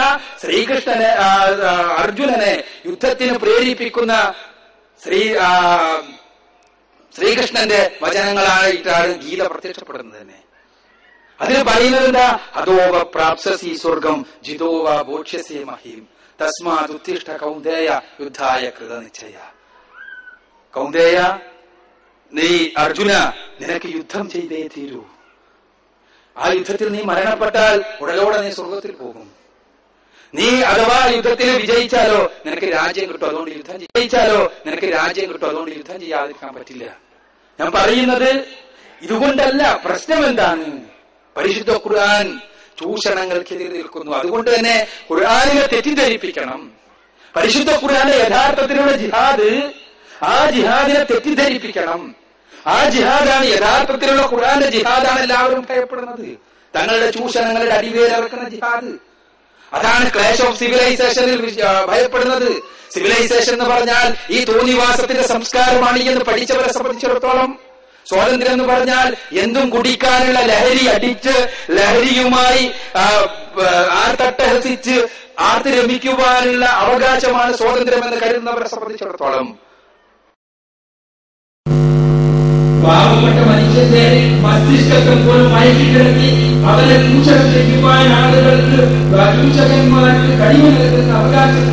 Speaker 1: അർജുനനെ യുദ്ധത്തിന് പ്രേരിപ്പിക്കുന്ന ശ്രീകൃഷ്ണന്റെ വചനങ്ങളായിട്ടാണ് ഗീത പ്രത്യക്ഷപ്പെടുന്നത് തന്നെ. അതിന് പറയുന്നത് എന്താ? അദോവ പ്രാപ്സസി സ്വർഗം ജിതോവ ഭോക്ഷ്യസേ മഹീം തസ്മാത് ഉത്തിഷ്ഠ കൗന്ദേയ യുദ്ധായ കൃതനിശ്ചയ. കൗന്ദേയ, നീ അർജുന, നിനക്ക് യുദ്ധം ചെയ്തേ തീരൂ. ആ യുദ്ധത്തിൽ നീ മരണപ്പെട്ടാൽ ഉടലോടെ നീ സ്വർഗത്തിൽ പോകും. നീ അഥവാ യുദ്ധത്തിൽ വിജയിച്ചാലോ നിനക്ക് രാജ്യം കിട്ടും. അതുകൊണ്ട് യുദ്ധം ചെയ്യാതിരിക്കാൻ പറ്റില്ല. ഞാൻ പറയുന്നത് ഇതുകൊണ്ടല്ല. പ്രശ്നം എന്താണ്? പരിശുദ്ധ ഖുർആൻ ചൂഷണങ്ങൾക്കെതിരെ നിൽക്കുന്നു. അതുകൊണ്ട് തന്നെ ഖുർആനിനെ തെറ്റിദ്ധരിപ്പിക്കണം. പരിശുദ്ധ ഖുർആന്റെ യഥാർത്ഥത്തിലുള്ള ജിഹാദ്, ആ ജിഹാദിനെ തെറ്റിദ്ധരിപ്പിക്കണം. ആ ജിഹാദാണ് യഥാർത്ഥത്തിലുള്ള ഖുർആന്റെ ജിഹാദാണ് എല്ലാവരും ഭയപ്പെടുന്നത്. തങ്ങളുടെ ചൂഷണങ്ങളുടെ അടിവേരിറക്കുന്ന ജിഹാദ്. അതാണ് ക്ലാഷ് ഓഫ് സിവിലൈസേഷനിൽ ഭയപ്പെടുന്നത്. സിവിലൈസേഷൻ എന്ന് പറഞ്ഞാൽ ഈ തോന്നിവാസത്തിന്റെ സംസ്കാരമാണ് എന്ന് പഠിച്ചവരെ സംബന്ധിച്ചിടത്തോളം സ്വാതന്ത്ര്യം എന്ന് പറഞ്ഞാൽ എന്തും കുടിക്കാനുള്ള ലഹരി അടിച്ച് ലഹരിയുമായി ആർത്തട്ടഹസിച്ച് ആർത്ത് രമിക്കുവാനുള്ള അവകാശമാണ് സ്വാതന്ത്ര്യം എന്ന് കരുതുന്നവരെ സംബന്ധിച്ചിടത്തോളം പാവപ്പെട്ട മനുഷ്യന്റെ മസ്തിഷ്കത്തെ പോലും മയക്കിക്കിടത്തി അവരെ ചൂഷണം ചെയ്യുവാൻ ആളുകൾക്ക് ചൂഷകന്മാർക്ക് കഴിവ് നൽകുന്ന അവകാശം.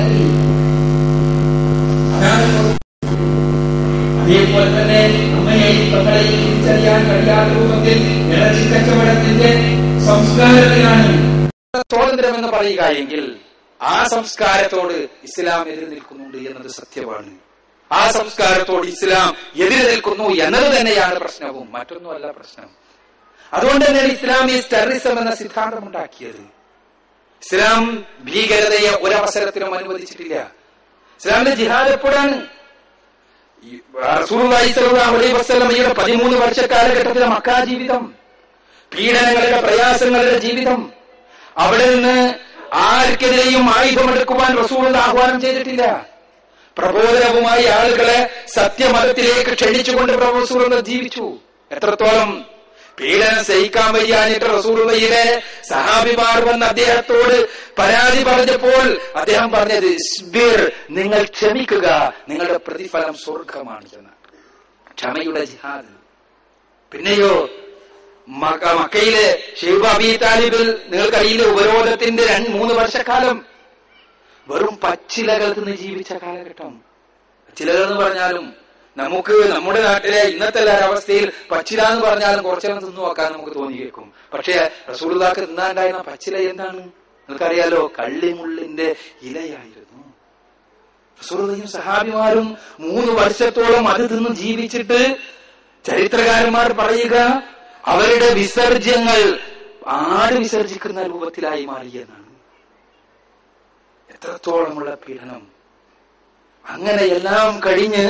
Speaker 1: അതേപോലെ തന്നെ അമ്മയെയും മക്കളെയും തിരിച്ചറിയാൻ കഴിയാത്ത രൂപത്തിൽ ഇറച്ചി കച്ചവടത്തിന്റെ സംസ്കാരത്തിലാണ് സ്വാതന്ത്ര്യം എന്ന് പറയുക എങ്കിൽ ആ സംസ്കാരത്തോട് ഇസ്ലാം എതിര് നിൽക്കുന്നുണ്ട് എന്നത് സത്യമാണ്. ആ സംസ്കാരത്തോട് ഇസ്ലാം എതിര് നിൽക്കുന്നു എന്നത് തന്നെയാണ് പ്രശ്നവും, മറ്റൊന്നുമല്ല പ്രശ്നം. അതുകൊണ്ട് തന്നെയാണ് ഇസ്ലാമിക് ടെററിസം എന്ന സിദ്ധാന്തം ഉണ്ടാക്കിയത്. ഇസ്ലാം ഭീകരതയെ ഒരവസരത്തിലും അനുവദിച്ചിട്ടില്ല. ഇസ്ലാമിന്റെ ജിഹാദ് എപ്പോഴാണ്? റസൂലുള്ളാഹി സ്വല്ലല്ലാഹു അലൈഹി വസല്ലമയുടെ 13 വർഷ കാലഘട്ടത്തിലെ മക്കാ ജീവിതം, പീഡനങ്ങളുടെ പ്രയാസങ്ങളുടെ ജീവിതം. അവിടെ നിന്ന് ആർക്കെതിരെയും ആയുധമെടുക്കുവാൻ റസൂൽ ആഹ്വാനം ചെയ്തിട്ടില്ല. പ്രബോധനവുമായി ആളുകളെ സത്യമതത്തിലേക്ക് ക്ഷണിച്ചുകൊണ്ട് റസൂൽ ജീവിച്ചു. എത്രത്തോളം പീഡനം സഹിക്കാൻ വയ്യാനിട്ട് റസൂലുള്ളാഹിയുടെ സഹാബിമാർ വന്ന് അദ്ദേഹത്തോട് പരാതി പറഞ്ഞപ്പോൾ അദ്ദേഹം പറഞ്ഞത് ഇസ്ബിർ, നിങ്ങൾ ക്ഷമിക്കുക, നിങ്ങളുടെ പ്രതിഫലം സ്വർഗമാണ് എന്ന്. ക്ഷമയുടെ ജിഹാദ്. പിന്നെയോ മക്കയിലെ ഷൈബ് അബീ താലിബിൽ നിങ്ങൾക്കറിയില്ല, ഉപരോധത്തിന്റെ 3 വർഷക്കാലം വെറും പച്ചിലകൾ തിന്ന് ജീവിച്ച കാലഘട്ടം. പച്ചിലകൾ എന്ന് പറഞ്ഞാലും നമുക്ക് നമ്മുടെ നാട്ടിലെ ഇന്നത്തെ അവസ്ഥയിൽ പച്ചില എന്ന് പറഞ്ഞാലും കുറച്ചെല്ലാം തിന്നു നോക്കാൻ നമുക്ക് തോന്നിയേക്കും. പക്ഷെ റസൂലുള്ളാഹിക്ക് തിന്നാണ്ടായിരുന്ന പച്ചില എന്താണ് നിങ്ങൾക്കറിയാലോ? കള്ളിമുള്ളിന്റെ ഇലയായിരുന്നു. റസൂലുള്ളാഹിയും സഹാബിമാരും 3 വർഷത്തോളം അത് തിന്ന് ജീവിച്ചിട്ട് ചരിത്രകാരന്മാർ പറയുക അവരുടെ വിസർജ്യങ്ങൾ ആട് വിസർജിക്കുന്ന രൂപത്തിലായി മാറിയെന്നാണ്. എത്രത്തോളമുള്ള പീഡനം. അങ്ങനെ എല്ലാം കഴിഞ്ഞ്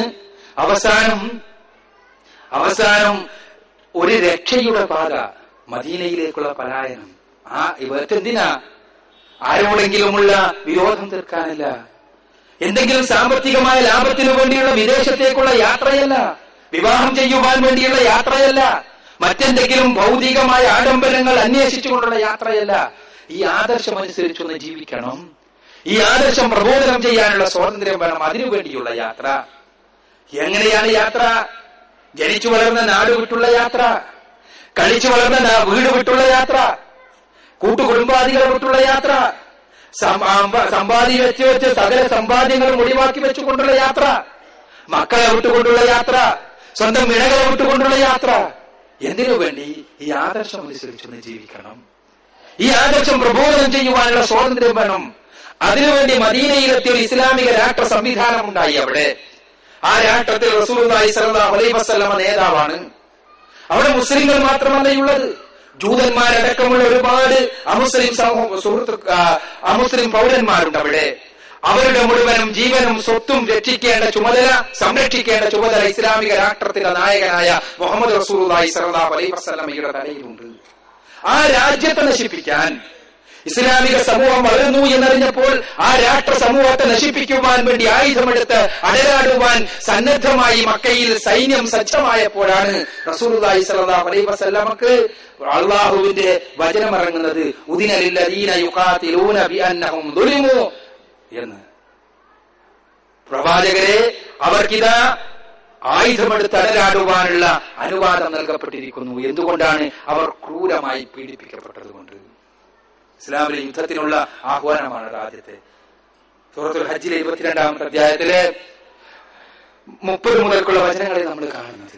Speaker 1: അവസാനം ഒരു രക്ഷയുടെ പാത, മദീനയിലേക്കുള്ള പലായനം. ഇവരെന്തിനാ? ആരോടെങ്കിലുമുള്ള വിരോധം തീർക്കാനല്ല, എന്തെങ്കിലും സാമ്പത്തികമായ ലാഭത്തിനു വേണ്ടിയുള്ള വിദേശത്തേക്കുള്ള യാത്രയല്ല, വിവാഹം ചെയ്യുവാൻ വേണ്ടിയുള്ള യാത്രയല്ല, മറ്റെന്തെങ്കിലും ഭൗതികമായ ആഡംബരങ്ങൾ അന്വേഷിച്ചുകൊണ്ടുള്ള യാത്രയല്ല. ഈ ആദർശം അനുസരിച്ചൊന്ന് ജീവിക്കണം. ഈ ആദർശം പ്രബോധനം ചെയ്യാനുള്ള സ്വാതന്ത്ര്യം വേണം. അതിനുവേണ്ടിയുള്ള യാത്ര. എങ്ങനെയാണ് യാത്ര? ജനിച്ചു വളർന്ന നാട് വിട്ടുള്ള യാത്ര, കളിച്ചു വളർന്ന വീട് വിട്ടുള്ള യാത്ര, കൂട്ടുകുടുംബാദികളെ വിട്ടുള്ള യാത്ര, സമ്പാദ്യം വെച്ച് സകല സമ്പാദ്യങ്ങളും ഒഴിവാക്കി വെച്ചുകൊണ്ടുള്ള യാത്ര, മക്കളെ വിട്ടുകൊണ്ടുള്ള യാത്ര, സ്വന്തം ഇണകളെ വിട്ടുകൊണ്ടുള്ള യാത്ര. എന്തിനു വേണ്ടി? ഈ ആദർശം അനുസരിച്ചൊന്ന് ജീവിക്കണം. ഈ ആദർശം പ്രബോധനം ചെയ്യുവാനുള്ള സ്വാതന്ത്ര്യം വേണം. അതിനുവേണ്ടി മദീനയിലെത്തിയ ഒരു ഇസ്ലാമിക രാഷ്ട്ര സംവിധാനം ഉണ്ടായി. അവിടെ ആ രാഷ്ട്രത്തിൽ റസൂലുള്ളാഹി സ്വല്ലല്ലാഹു അലൈഹി വസല്ലമ നേതാവാണ്. അവിടെ മുസ്ലിങ്ങൾ മാത്രമല്ലയുള്ളത്, ജൂതന്മാരടക്കമുള്ള ഒരുപാട് അമുസ്ലിം പൗരന്മാരുണ്ട് അവിടെ. അവരുടെ മുഴുവനും ജീവനും സ്വത്തും രക്ഷിക്കേണ്ട ചുമതല, സംരക്ഷിക്കേണ്ട ചുമതല ഇസ്ലാമിക രാഷ്ട്രത്തിന്റെ നായകനായ മുഹമ്മദ് റസൂലുള്ളാഹി സ്വല്ലല്ലാഹു അലൈഹി വസല്ലമയുടെ തലയിലുണ്ട്. ആ രാജ്യത്തെ നശിപ്പിക്കാൻ ഇസ്ലാമിക സമൂഹം വളരുന്നു എന്നറിഞ്ഞപ്പോൾ ആ രാഷ്ട്ര സമൂഹത്തെ നശിപ്പിക്കുവാൻ വേണ്ടി ആയുധമെടുത്ത് അടരാടുവാൻ സന്നദ്ധമായി മക്കയിൽ സൈന്യം സജ്ജമായപ്പോഴാണ് റസൂലുള്ളാഹി സ്വല്ലല്ലാഹു അലൈഹി വസല്ലമക്ക് അള്ളാഹുവിന്റെ വചനമിറങ്ങുന്നത്, ഉദിന ലില്ലദീന യുഖാതിലൂന ബിഅന്നഹും ദുലിമു എന്ന്. പ്രവാചകരെ, അവർക്കിതാ ആയുധമെടുത്ത് അടരാടുവാനുള്ള അനുവാദം നൽകപ്പെട്ടിരിക്കുന്നു. എന്തുകൊണ്ടാണ്? അവർ ക്രൂരമായി പീഡിപ്പിക്കപ്പെട്ടതുകൊണ്ട്. ഇസ്ലാമിലെ യുദ്ധത്തിനുള്ള ആഹ്വാനമാണ് ആദ്യത്തെ സൂറത്തുൽ ഹജ്ജിലെ 22-ാമത്തെ അധ്യായത്തിലെ 30 മുതൽക്കുള്ള വചനങ്ങളെ നമ്മൾ കാണുന്നത്.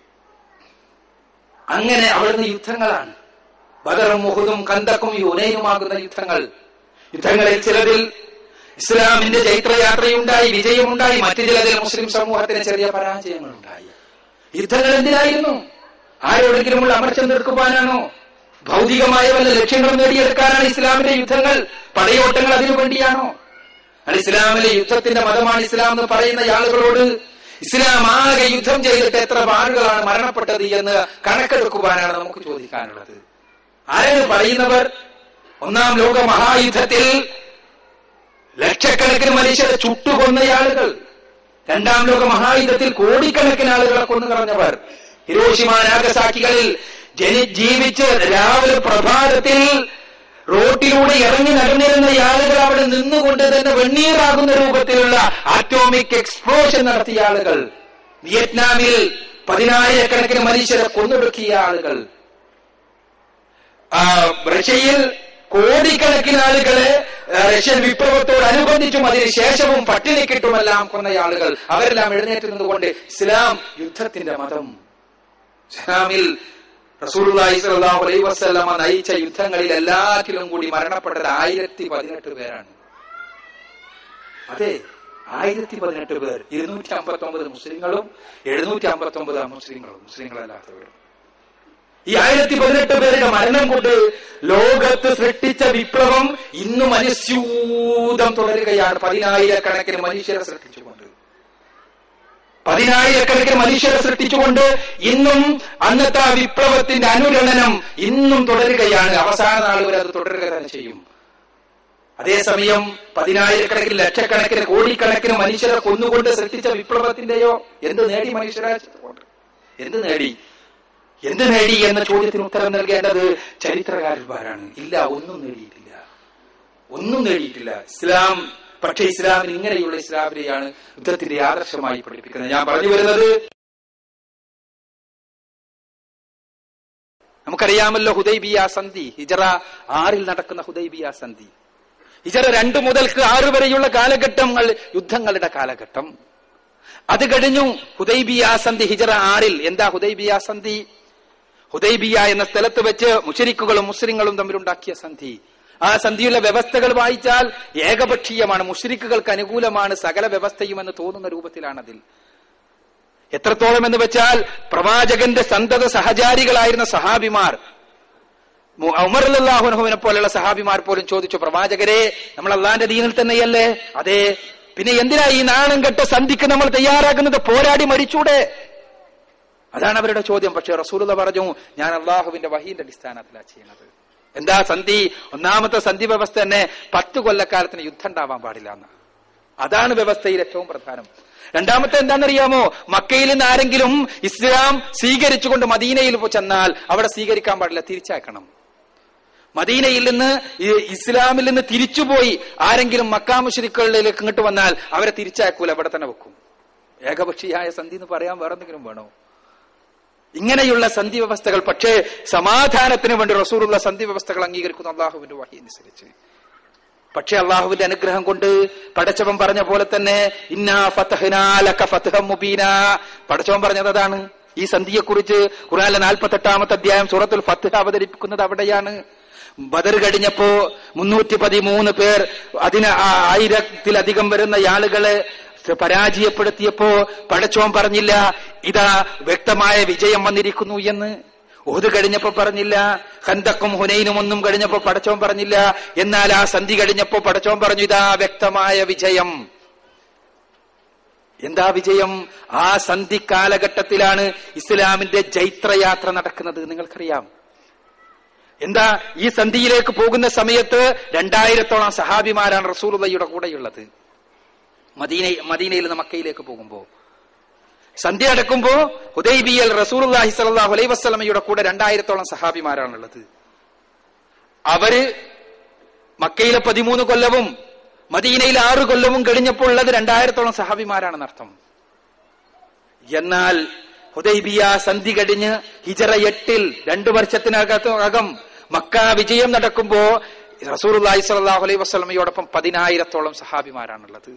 Speaker 1: അങ്ങനെ അവിടുന്ന് യുദ്ധങ്ങളാണ്. ബദറും ഉഹുദും ഖന്തഖും ഹുനൈനുമാകുന്ന യുദ്ധങ്ങൾ. യുദ്ധങ്ങളിൽ ചിലതിൽ ഇസ്ലാമിന്റെ ചൈത്രയാത്രയുണ്ടായി, വിജയമുണ്ടായി. മറ്റു ചിലതിൽ മുസ്ലിം സമൂഹത്തിന് ചെറിയ പരാജയങ്ങളുണ്ടായി. യുദ്ധങ്ങൾ എന്തിനായിരുന്നു? ആരോടെങ്കിലുമുള്ള അമർഷം തീർക്കുവാനാണോ? ഭൗതികമായ വല്ല ലക്ഷ്യങ്ങളും നേടിയെടുക്കാനാണ് ഇസ്ലാമിന്റെ യുദ്ധങ്ങൾ? പടയോട്ടങ്ങൾ അതിനു വേണ്ടിയാണോ? അത് ഇസ്ലാമിലെ യുദ്ധത്തിന്റെ മതമാണ് ഇസ്ലാം എന്ന് പറയുന്ന ആളുകളോട് ഇസ്ലാം ആകെ യുദ്ധം ചെയ്തിട്ട് എത്ര ആളുകളാണ് മരണപ്പെട്ടത് എന്ന് കണക്കെടുക്കുവാനാണ് നമുക്ക് ചോദിക്കാനുള്ളത്. ആരാണ് പറയുന്നവർ? ഒന്നാം ലോക മഹായുദ്ധത്തിൽ ലക്ഷക്കണക്കിന് മനുഷ്യരെ ചുട്ടുകൊന്ന ആളുകൾ, രണ്ടാം ലോക മഹായുദ്ധത്തിൽ കോടിക്കണക്കിന് ആളുകളെ കൊന്നുകളഞ്ഞവർ, ഹിരോഷിമ നാഗസാക്കികളിൽ ജീവിച്ച് രാവിലെ പ്രഭാതത്തിൽ റോട്ടിലൂടെ ഇറങ്ങി നടന്നിരുന്ന ആളുകൾ അവിടെ നിന്നുകൊണ്ട് തന്നെ വെണ്ണീറാകുന്ന രൂപത്തിലുള്ള ആറ്റോമിക് എക്സ്പ്ലോഷൻ നടത്തിയ ആളുകൾ, വിയറ്റ്നാമിൽ 10,000-കണക്കിന് മനുഷ്യരെ കൊന്നൊടുക്കിയ ആളുകൾ, റഷ്യയിൽ കോടിക്കണക്കിന് ആളുകളെ റഷ്യൻ വിപ്ലവത്തോടനുബന്ധിച്ചും അതിനുശേഷവും പട്ടിണിക്കിട്ടുമെല്ലാം കൊന്ന ആളുകൾ, അവരെല്ലാം എഴുന്നേറ്റ് നിന്നുകൊണ്ട് ഇസ്ലാം യുദ്ധത്തിന്റെ മതം. ഇസ്ലാമിൽ റസൂലുള്ളാഹി സ്വല്ലല്ലാഹു അലൈഹി വസല്ലമ നയിച്ച യുദ്ധങ്ങളിൽ എല്ലാറ്റിലും കൂടി മരണപ്പെട്ടത് 1018 പേരാണ്. അതെ, 1018 പേർ. 259 മുസ്ലിങ്ങളും 759 അമുസ്ലിങ്ങളും, മുസ്ലിങ്ങളല്ലാത്തവരും. ഈ 1018 പേരുടെ മരണം കൊണ്ട് ലോകത്ത് സൃഷ്ടിച്ച വിപ്ലവം ഇന്നും അനുസ്യൂതം തുടരുകയാണ്. 10,000-കണക്കിന് മനുഷ്യരെ സൃഷ്ടിച്ചുകൊണ്ട്, 10,000-കണക്കിന് മനുഷ്യരെ സൃഷ്ടിച്ചുകൊണ്ട് ഇന്നും അന്നത്തെ ആ വിപ്ലവത്തിന്റെ അനുരണനം ഇന്നും തുടരുകയാണ്. അവസാന നാൾ വരെ അത് തുടരുക തന്നെ ചെയ്യും. അതേസമയം 10,000-കണക്കിന്, ലക്ഷക്കണക്കിന്, കോടിക്കണക്കിന് മനുഷ്യരെ കൊന്നുകൊണ്ട് സൃഷ്ടിച്ച വിപ്ലവത്തിന്റെയോ എന്ത് നേടി മനുഷ്യരാശിച്ചുകൊണ്ട്? എന്ത് നേടി എന്ന ചോദ്യത്തിന് ഉത്തരം നൽകേണ്ടത് ചരിത്രകാരന്മാരാണ്. ഇല്ല, ഒന്നും നേടിയിട്ടില്ല ഇസ്ലാം. പക്ഷേ ഇസ്ലാമിന് ഇങ്ങനെയുള്ള ഇസ്ലാമിനെയാണ് യുദ്ധത്തിന്റെ ആദർശമായി പഠിപ്പിക്കുന്നത്. ഞാൻ പറഞ്ഞു വരുന്നത്, നമുക്കറിയാമല്ലോ ഹുദൈബിയ സന്ധി, ഹിജറ 6 നടക്കുന്ന ഹുദൈബിയ സന്ധി. ഹിജറ 2 മുതൽക്ക് 6 വരെയുള്ള കാലഘട്ടങ്ങൾ യുദ്ധങ്ങളുടെ കാലഘട്ടം. അത് കഴിഞ്ഞു ഹുദൈബിയ സന്ധി ഹിജറ 6. എന്താ ഹുദൈബിയ സന്ധി? ഹുദൈബിയ എന്ന സ്ഥലത്ത് വെച്ച് മുശ്രിക്കുകളും മുസ്ലിങ്ങളും തമ്മിലുണ്ടാക്കിയ സന്ധി. ആ സന്ധിയുള്ള വ്യവസ്ഥകൾ വായിച്ചാൽ ഏകപക്ഷീയമാണ്, മുശ്രിക്കുകൾക്ക് അനുകൂലമാണ് സകല വ്യവസ്ഥയും എന്ന് തോന്നുന്ന രൂപത്തിലാണ് അതിൽ. എത്രത്തോളം എന്ന് വെച്ചാൽ പ്രവാചകന്റെ സന്തത സഹചാരികളായിരുന്ന സഹാബിമാർ, ഉമർ റളിയല്ലാഹു അൻഹുവിനെ പോലെയുള്ള സഹാബിമാർ പോലും ചോദിച്ചു, പ്രവാചകരെ, നമ്മൾ അള്ളാന്റെ ദീനിൽ തന്നെയല്ലേ? അതെ, പിന്നെ എന്തിനാ ഈ നാണം കെട്ട സന്ധിക്ക് നമ്മൾ തയ്യാറാകുന്നത്? പോരാടി മരിച്ചൂടെ? അതാണ് അവരുടെ ചോദ്യം. പക്ഷെ റസൂലുള്ളാഹി പറഞ്ഞു, ഞാൻ അള്ളാഹുവിന്റെ വഹീന്റെ അടിസ്ഥാനത്തിലാണ് ചെയ്യുന്നത്. എന്താ സന്ധി? ഒന്നാമത്തെ സന്ധി വ്യവസ്ഥ തന്നെ 10 കൊല്ലക്കാലത്തിന് യുദ്ധം ഉണ്ടാവാൻ പാടില്ല എന്ന്. അതാണ് വ്യവസ്ഥയിൽ ഏറ്റവും പ്രധാനം. രണ്ടാമത്തെ എന്താണെന്നറിയാമോ? മക്കയിൽ നിന്ന് ആരെങ്കിലും ഇസ്ലാം സ്വീകരിച്ചുകൊണ്ട് മദീനയിൽ ചെന്നാൽ അവിടെ സ്വീകരിക്കാൻ പാടില്ല, തിരിച്ചയക്കണം. മദീനയിൽ നിന്ന് ഇസ്ലാമിൽ നിന്ന് തിരിച്ചുപോയി ആരെങ്കിലും മക്കാ മുശ്രിക്കുകളിലേക്ക് ഇങ്ങോട്ട് വന്നാൽ അവരെ തിരിച്ചയക്കൂല, അവിടെ തന്നെ വെക്കും. ഏകപക്ഷീയായ സന്ധി എന്ന് പറയാൻ വേറെ എന്തെങ്കിലും വേണോ? ഇങ്ങനെയുള്ള സന്ധി വ്യവസ്ഥകൾ. പക്ഷേ സമാധാനത്തിന് വേണ്ടി റസൂലുള്ള സന്ധി വ്യവസ്ഥകൾ അംഗീകരിക്കുന്ന അള്ളാഹുവിന്റെ വഹി അനുസരിച്ച്. പക്ഷെ അള്ളാഹുവിന്റെ അനുഗ്രഹം കൊണ്ട് പടച്ചവൻ പറഞ്ഞ പോലെ തന്നെ ഇന്നാ ഫതഹ്നാ ലക ഫത്ഹം മുബീനാ, പടച്ചവൻ പറഞ്ഞത് അതാണ്. ഈ സന്ധിയെക്കുറിച്ച് ഖുർആനിലെ 48-ാമത്തെ അധ്യായം സൂറത്തുൽ ഫത്ഹ് അവതരിപ്പിക്കുന്നത് അവിടെയാണ്. ബദർ കഴിഞ്ഞപ്പോ 313 പേർ 1000-ത്തിലധികം വരുന്ന ആളുകളെ പരാജയപ്പെടുത്തിയപ്പോ പടച്ചവൻ പറഞ്ഞില്ല ഇതാ വ്യക്തമായ വിജയം വന്നിരിക്കുന്നു എന്ന്. ഉഹദ് കഴിഞ്ഞപ്പോ പറഞ്ഞില്ല, ഖന്തഖും ഹുനൈനും ഒന്നും കഴിഞ്ഞപ്പോ പടച്ചവൻ പറഞ്ഞില്ല. എന്നാൽ ആ സന്ധി കഴിഞ്ഞപ്പോ പടച്ചവൻ പറഞ്ഞു ഇതാ വ്യക്തമായ വിജയം. എന്താ വിജയം? ആ സന്ധി കാലഘട്ടത്തിലാണ് ഇസ്ലാമിന്റെ ജൈത്രയാത്ര നടക്കുന്നത്. നിങ്ങൾക്കറിയാം എന്താ? ഈ സന്ധിയിലേക്ക് പോകുന്ന സമയത്ത് 2000-ഓളം സഹാബിമാരാണ് റസൂലുള്ളാഹിയുടെ കൂടെയുള്ളത്. മദീനയിൽ നിന്ന് മക്കയിലേക്ക് പോകുമ്പോ സന്ധ്യ അടക്കുമ്പോ ഹുദൈബിയയിൽ റസൂലുള്ളാഹി സ്വല്ലല്ലാഹു അലൈഹി വസല്ലമയുടെ കൂടെ 2000-ഓളം സഹാബിമാരാണുള്ളത്. അവര് മക്കയിലെ 13 കൊല്ലവും മദീനയിൽ 6 കൊല്ലവും കഴിഞ്ഞപ്പോൾ ഉള്ളത് 2000-ഓളം സഹാബിമാരാണെന്നർത്ഥം. എന്നാൽ ഹുദൈബിയ സന്ധി കഴിഞ്ഞ് ഹിജറ 8-ൽ 2 വർഷത്തിനകം മക്ക വിജയം നടക്കുമ്പോ റസൂലുള്ളാഹി സ്വല്ലല്ലാഹു അലൈഹി വസല്ലമയോടൊപ്പം 10,000-ഓളം സഹാബിമാരാണുള്ളത്.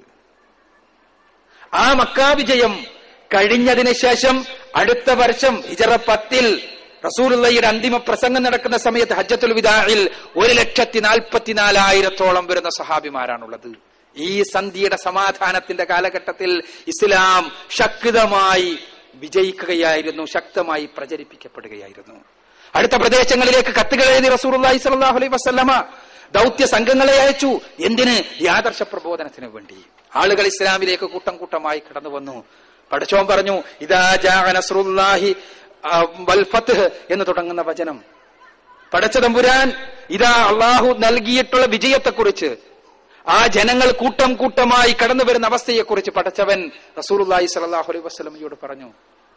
Speaker 1: ആ മക്ക വിജയം കഴിഞ്ഞതിന് ശേഷം അടുത്ത വർഷം ഹിജറ 10-ൽ റസൂലുള്ളാഹിയുടെ അന്തിമ പ്രസംഗം നടക്കുന്ന സമയത്ത് ഹജ്ജത്തുൽ വിദാഇൽ 1,44,000-ഓളം വരുന്ന സഹാബിമാരാണുള്ളത്. ഈ സന്ധിയുടെ സമാധാനത്തിന്റെ കാലഘട്ടത്തിൽ ഇസ്ലാം ശക്തമായി വിജയിക്കുകയായിരുന്നു, ശക്തമായി പ്രചരിപ്പിക്കപ്പെടുകയായിരുന്നു. അടുത്ത പ്രദേശങ്ങളിലേക്ക് കത്തുകൾ എഴുതി റസൂലുള്ളാഹി സ്വല്ലല്ലാഹു അലൈഹി വസല്ലമ ദൗത്യ സംഘങ്ങളെ അയച്ചു. എന്തിന്? ഈ ആദർശ പ്രബോധനത്തിന് വേണ്ടി. ആളുകൾ ഇസ്ലാമിലേക്ക് കൂട്ടം കൂട്ടമായി കടന്നു വന്നു. പടച്ചോൻ പറഞ്ഞു ഇദാ ജാഅ നസ്റുല്ലാഹി വൽ ഫത്ഹ് എന്ന് തുടങ്ങുന്ന വചനം. പടച്ച തമ്പുരാൻ ഇതാ അള്ളാഹു നൽകിയിട്ടുള്ള വിജയത്തെക്കുറിച്ച്, ആ ജനങ്ങൾ കൂട്ടം കൂട്ടമായി കടന്നു വരുന്ന അവസ്ഥയെക്കുറിച്ച് പടച്ചവൻ റസൂലുള്ളാഹി സ്വല്ലല്ലാഹു അലൈഹി വസല്ലമയോട് പറഞ്ഞു.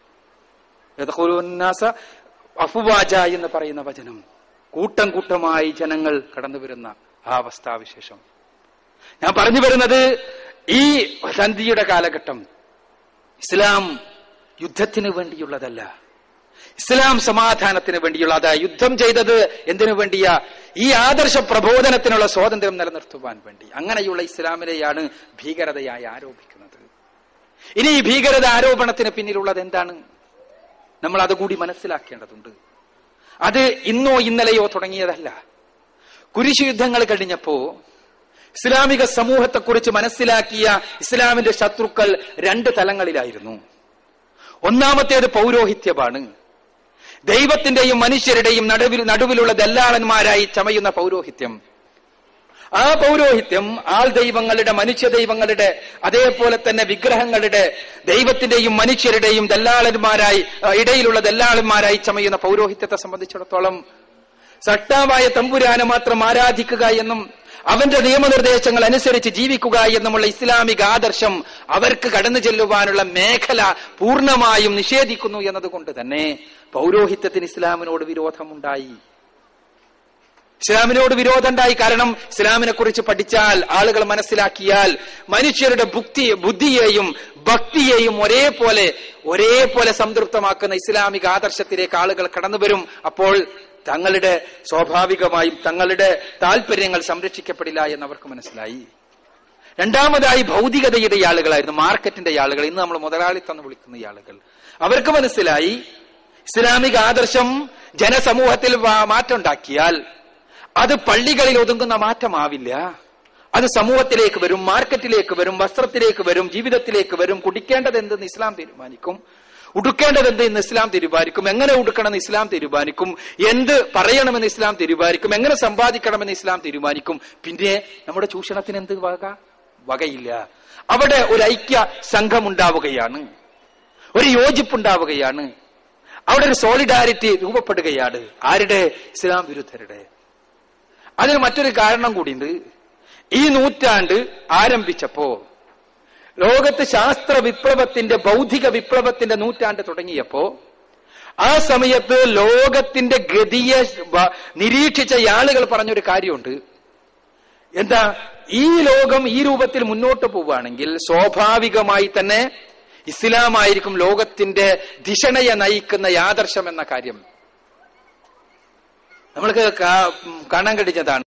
Speaker 1: യദ്ഖുലുന്നാസ അഫ്വാജ എന്ന് പറയുന്ന വചനം. കൂട്ടം കൂട്ടമായി ജനങ്ങൾ കടന്നു വരുന്ന ആ അവസ്ഥാവിശേഷം. ഞാൻ പറഞ്ഞു വരുന്നത് ഈ സന്ധിയുടെ കാലഘട്ടം ഇസ്ലാം യുദ്ധത്തിന് വേണ്ടിയുള്ളതല്ല, ഇസ്ലാം സമാധാനത്തിന് വേണ്ടിയുള്ള. അതാ യുദ്ധം ചെയ്തത് എന്തിനു വേണ്ടിയാ? ഈ ആദർശ പ്രബോധനത്തിനുള്ള സ്വാതന്ത്ര്യം നിലനിർത്തുവാൻ വേണ്ടി. അങ്ങനെയുള്ള ഇസ്ലാമിനെയാണ് ഭീകരതയായി ആരോപിക്കുന്നത്. ഇനി ഈ ഭീകരത ആരോപണത്തിന് പിന്നിലുള്ളത് എന്താണ്? നമ്മൾ അതുകൂടി മനസ്സിലാക്കേണ്ടതുണ്ട്. അത് ഇന്നോ ഇന്നലെയോ തുടങ്ങിയതല്ല. കുരിശ് യുദ്ധങ്ങൾ കഴിഞ്ഞപ്പോ ഇസ്ലാമിക സമൂഹത്തെക്കുറിച്ച് മനസ്സിലാക്കിയ ഇസ്ലാമിന്റെ ശത്രുക്കൾ 2 തലങ്ങളിലായിരുന്നു. ഒന്നാമത്തേത് പൗരോഹിത്യമാണ്. ദൈവത്തിന്റെയും മനുഷ്യരുടെയും നടുവിലുള്ള ദല്ലാളന്മാരായി ചമയുന്ന പൗരോഹിത്യം. ആ പൗരോഹിത്യം ആൾ ദൈവങ്ങളുടെ, മനുഷ്യ ദൈവങ്ങളുടെ, അതേപോലെ തന്നെ വിഗ്രഹങ്ങളുടെ, ദൈവത്തിന്റെയും മനുഷ്യരുടെയും ദല്ലാളന്മാരായി ഇടയിലുള്ള ദല്ലാളന്മാരായി ചമയുന്ന പൗരോഹിത്യത്തെ സംബന്ധിച്ചിടത്തോളം സട്ടാവായ തമ്പുരാനെ മാത്രം ആരാധിക്കുക എന്നും അവന്റെ നിയമനിർദ്ദേശങ്ങൾ അനുസരിച്ച് ജീവിക്കുക എന്നുമുള്ള ഇസ്ലാമിക ആദർശം അവർക്ക് കടന്നു ചെല്ലുവാനുള്ള മേഖല പൂർണ്ണമായും നിഷേധിക്കുന്നു എന്നതുകൊണ്ട് തന്നെ പൗരോഹിത്യത്തിന് ഇസ്ലാമിനോട് വിരോധമുണ്ടായി. കാരണം ഇസ്ലാമിനെ കുറിച്ച് പഠിച്ചാൽ, ആളുകൾ മനസ്സിലാക്കിയാൽ മനുഷ്യരുടെ ബുദ്ധിയെയും ഭക്തിയെയും ഒരേപോലെ സംതൃപ്തമാക്കുന്ന ഇസ്ലാമിക ആദർശത്തിലേക്ക് ആളുകൾ കടന്നുവരും. അപ്പോൾ തങ്ങളുടെ സ്വാഭാവികമായും തങ്ങളുടെ താല്പര്യങ്ങൾ സംരക്ഷിക്കപ്പെടില്ല എന്നവർക്ക് മനസ്സിലായി. രണ്ടാമതായി ഭൗതികതയുടെ ആളുകളായിരുന്നു, മാർക്കറ്റിന്റെ ആളുകൾ, ഇന്ന് നമ്മൾ മുതലാളിത്തം എന്ന് വിളിക്കുന്ന ആളുകൾ. അവർക്ക് മനസ്സിലായി ഇസ്ലാമിക ആദർശം ജനസമൂഹത്തിൽ മാറ്റമുണ്ടാക്കിയാൽ അത് പള്ളികളിൽ ഒതുങ്ങുന്ന മാറ്റമാവില്ല. അത് സമൂഹത്തിലേക്ക് വരും, മാർക്കറ്റിലേക്ക് വരും, വസ്ത്രത്തിലേക്ക് വരും, ജീവിതത്തിലേക്ക് വരും. കുടിക്കേണ്ടത് എന്തെന്ന് ഇസ്ലാം തീരുമാനിക്കും, ഉടുക്കേണ്ടത് എന്ത് എന്ന് ഇസ്ലാം തീരുമാനിക്കും, എങ്ങനെ ഉടുക്കണമെന്ന് ഇസ്ലാം തീരുമാനിക്കും, എന്ത് പറയണമെന്ന് ഇസ്ലാം തീരുമാനിക്കും, എങ്ങനെ സമ്പാദിക്കണമെന്ന് ഇസ്ലാം തീരുമാനിക്കും. പിന്നെ നമ്മുടെ ചൂഷണത്തിന് എന്ത് വകയില്ല. അവിടെ ഒരു ഐക്യ സംഘം ഉണ്ടാവുകയാണ്, ഒരു യോജിപ്പുണ്ടാവുകയാണ്, അവിടെ ഒരു സോളിഡാരിറ്റി രൂപപ്പെടുകയാണ്. ആരുടെ? ഇസ്ലാം വിരുദ്ധരുടെ. അതിന് മറ്റൊരു കാരണം കൂടിയുണ്ട്. ഈ നൂറ്റാണ്ട് ആരംഭിച്ചപ്പോ, ലോകത്ത് ശാസ്ത്ര വിപ്ലവത്തിന്റെ, ബൗദ്ധിക വിപ്ലവത്തിന്റെ നൂറ്റാണ്ട് തുടങ്ങിയപ്പോ, ആ സമയത്ത് ലോകത്തിന്റെ ഗതിയെ നിരീക്ഷിച്ച ആളുകൾ പറഞ്ഞൊരു കാര്യമുണ്ട്. എന്താ? ഈ ലോകം ഈ രൂപത്തിൽ മുന്നോട്ട് പോവുകയാണെങ്കിൽ സ്വാഭാവികമായി തന്നെ ഇസ്ലാമായിരിക്കും ലോകത്തിന്റെ ദിശണയെ നയിക്കുന്ന ആദർശം എന്ന കാര്യം നമ്മൾക്ക് കാണാൻ കഴിഞ്ഞതാണ്.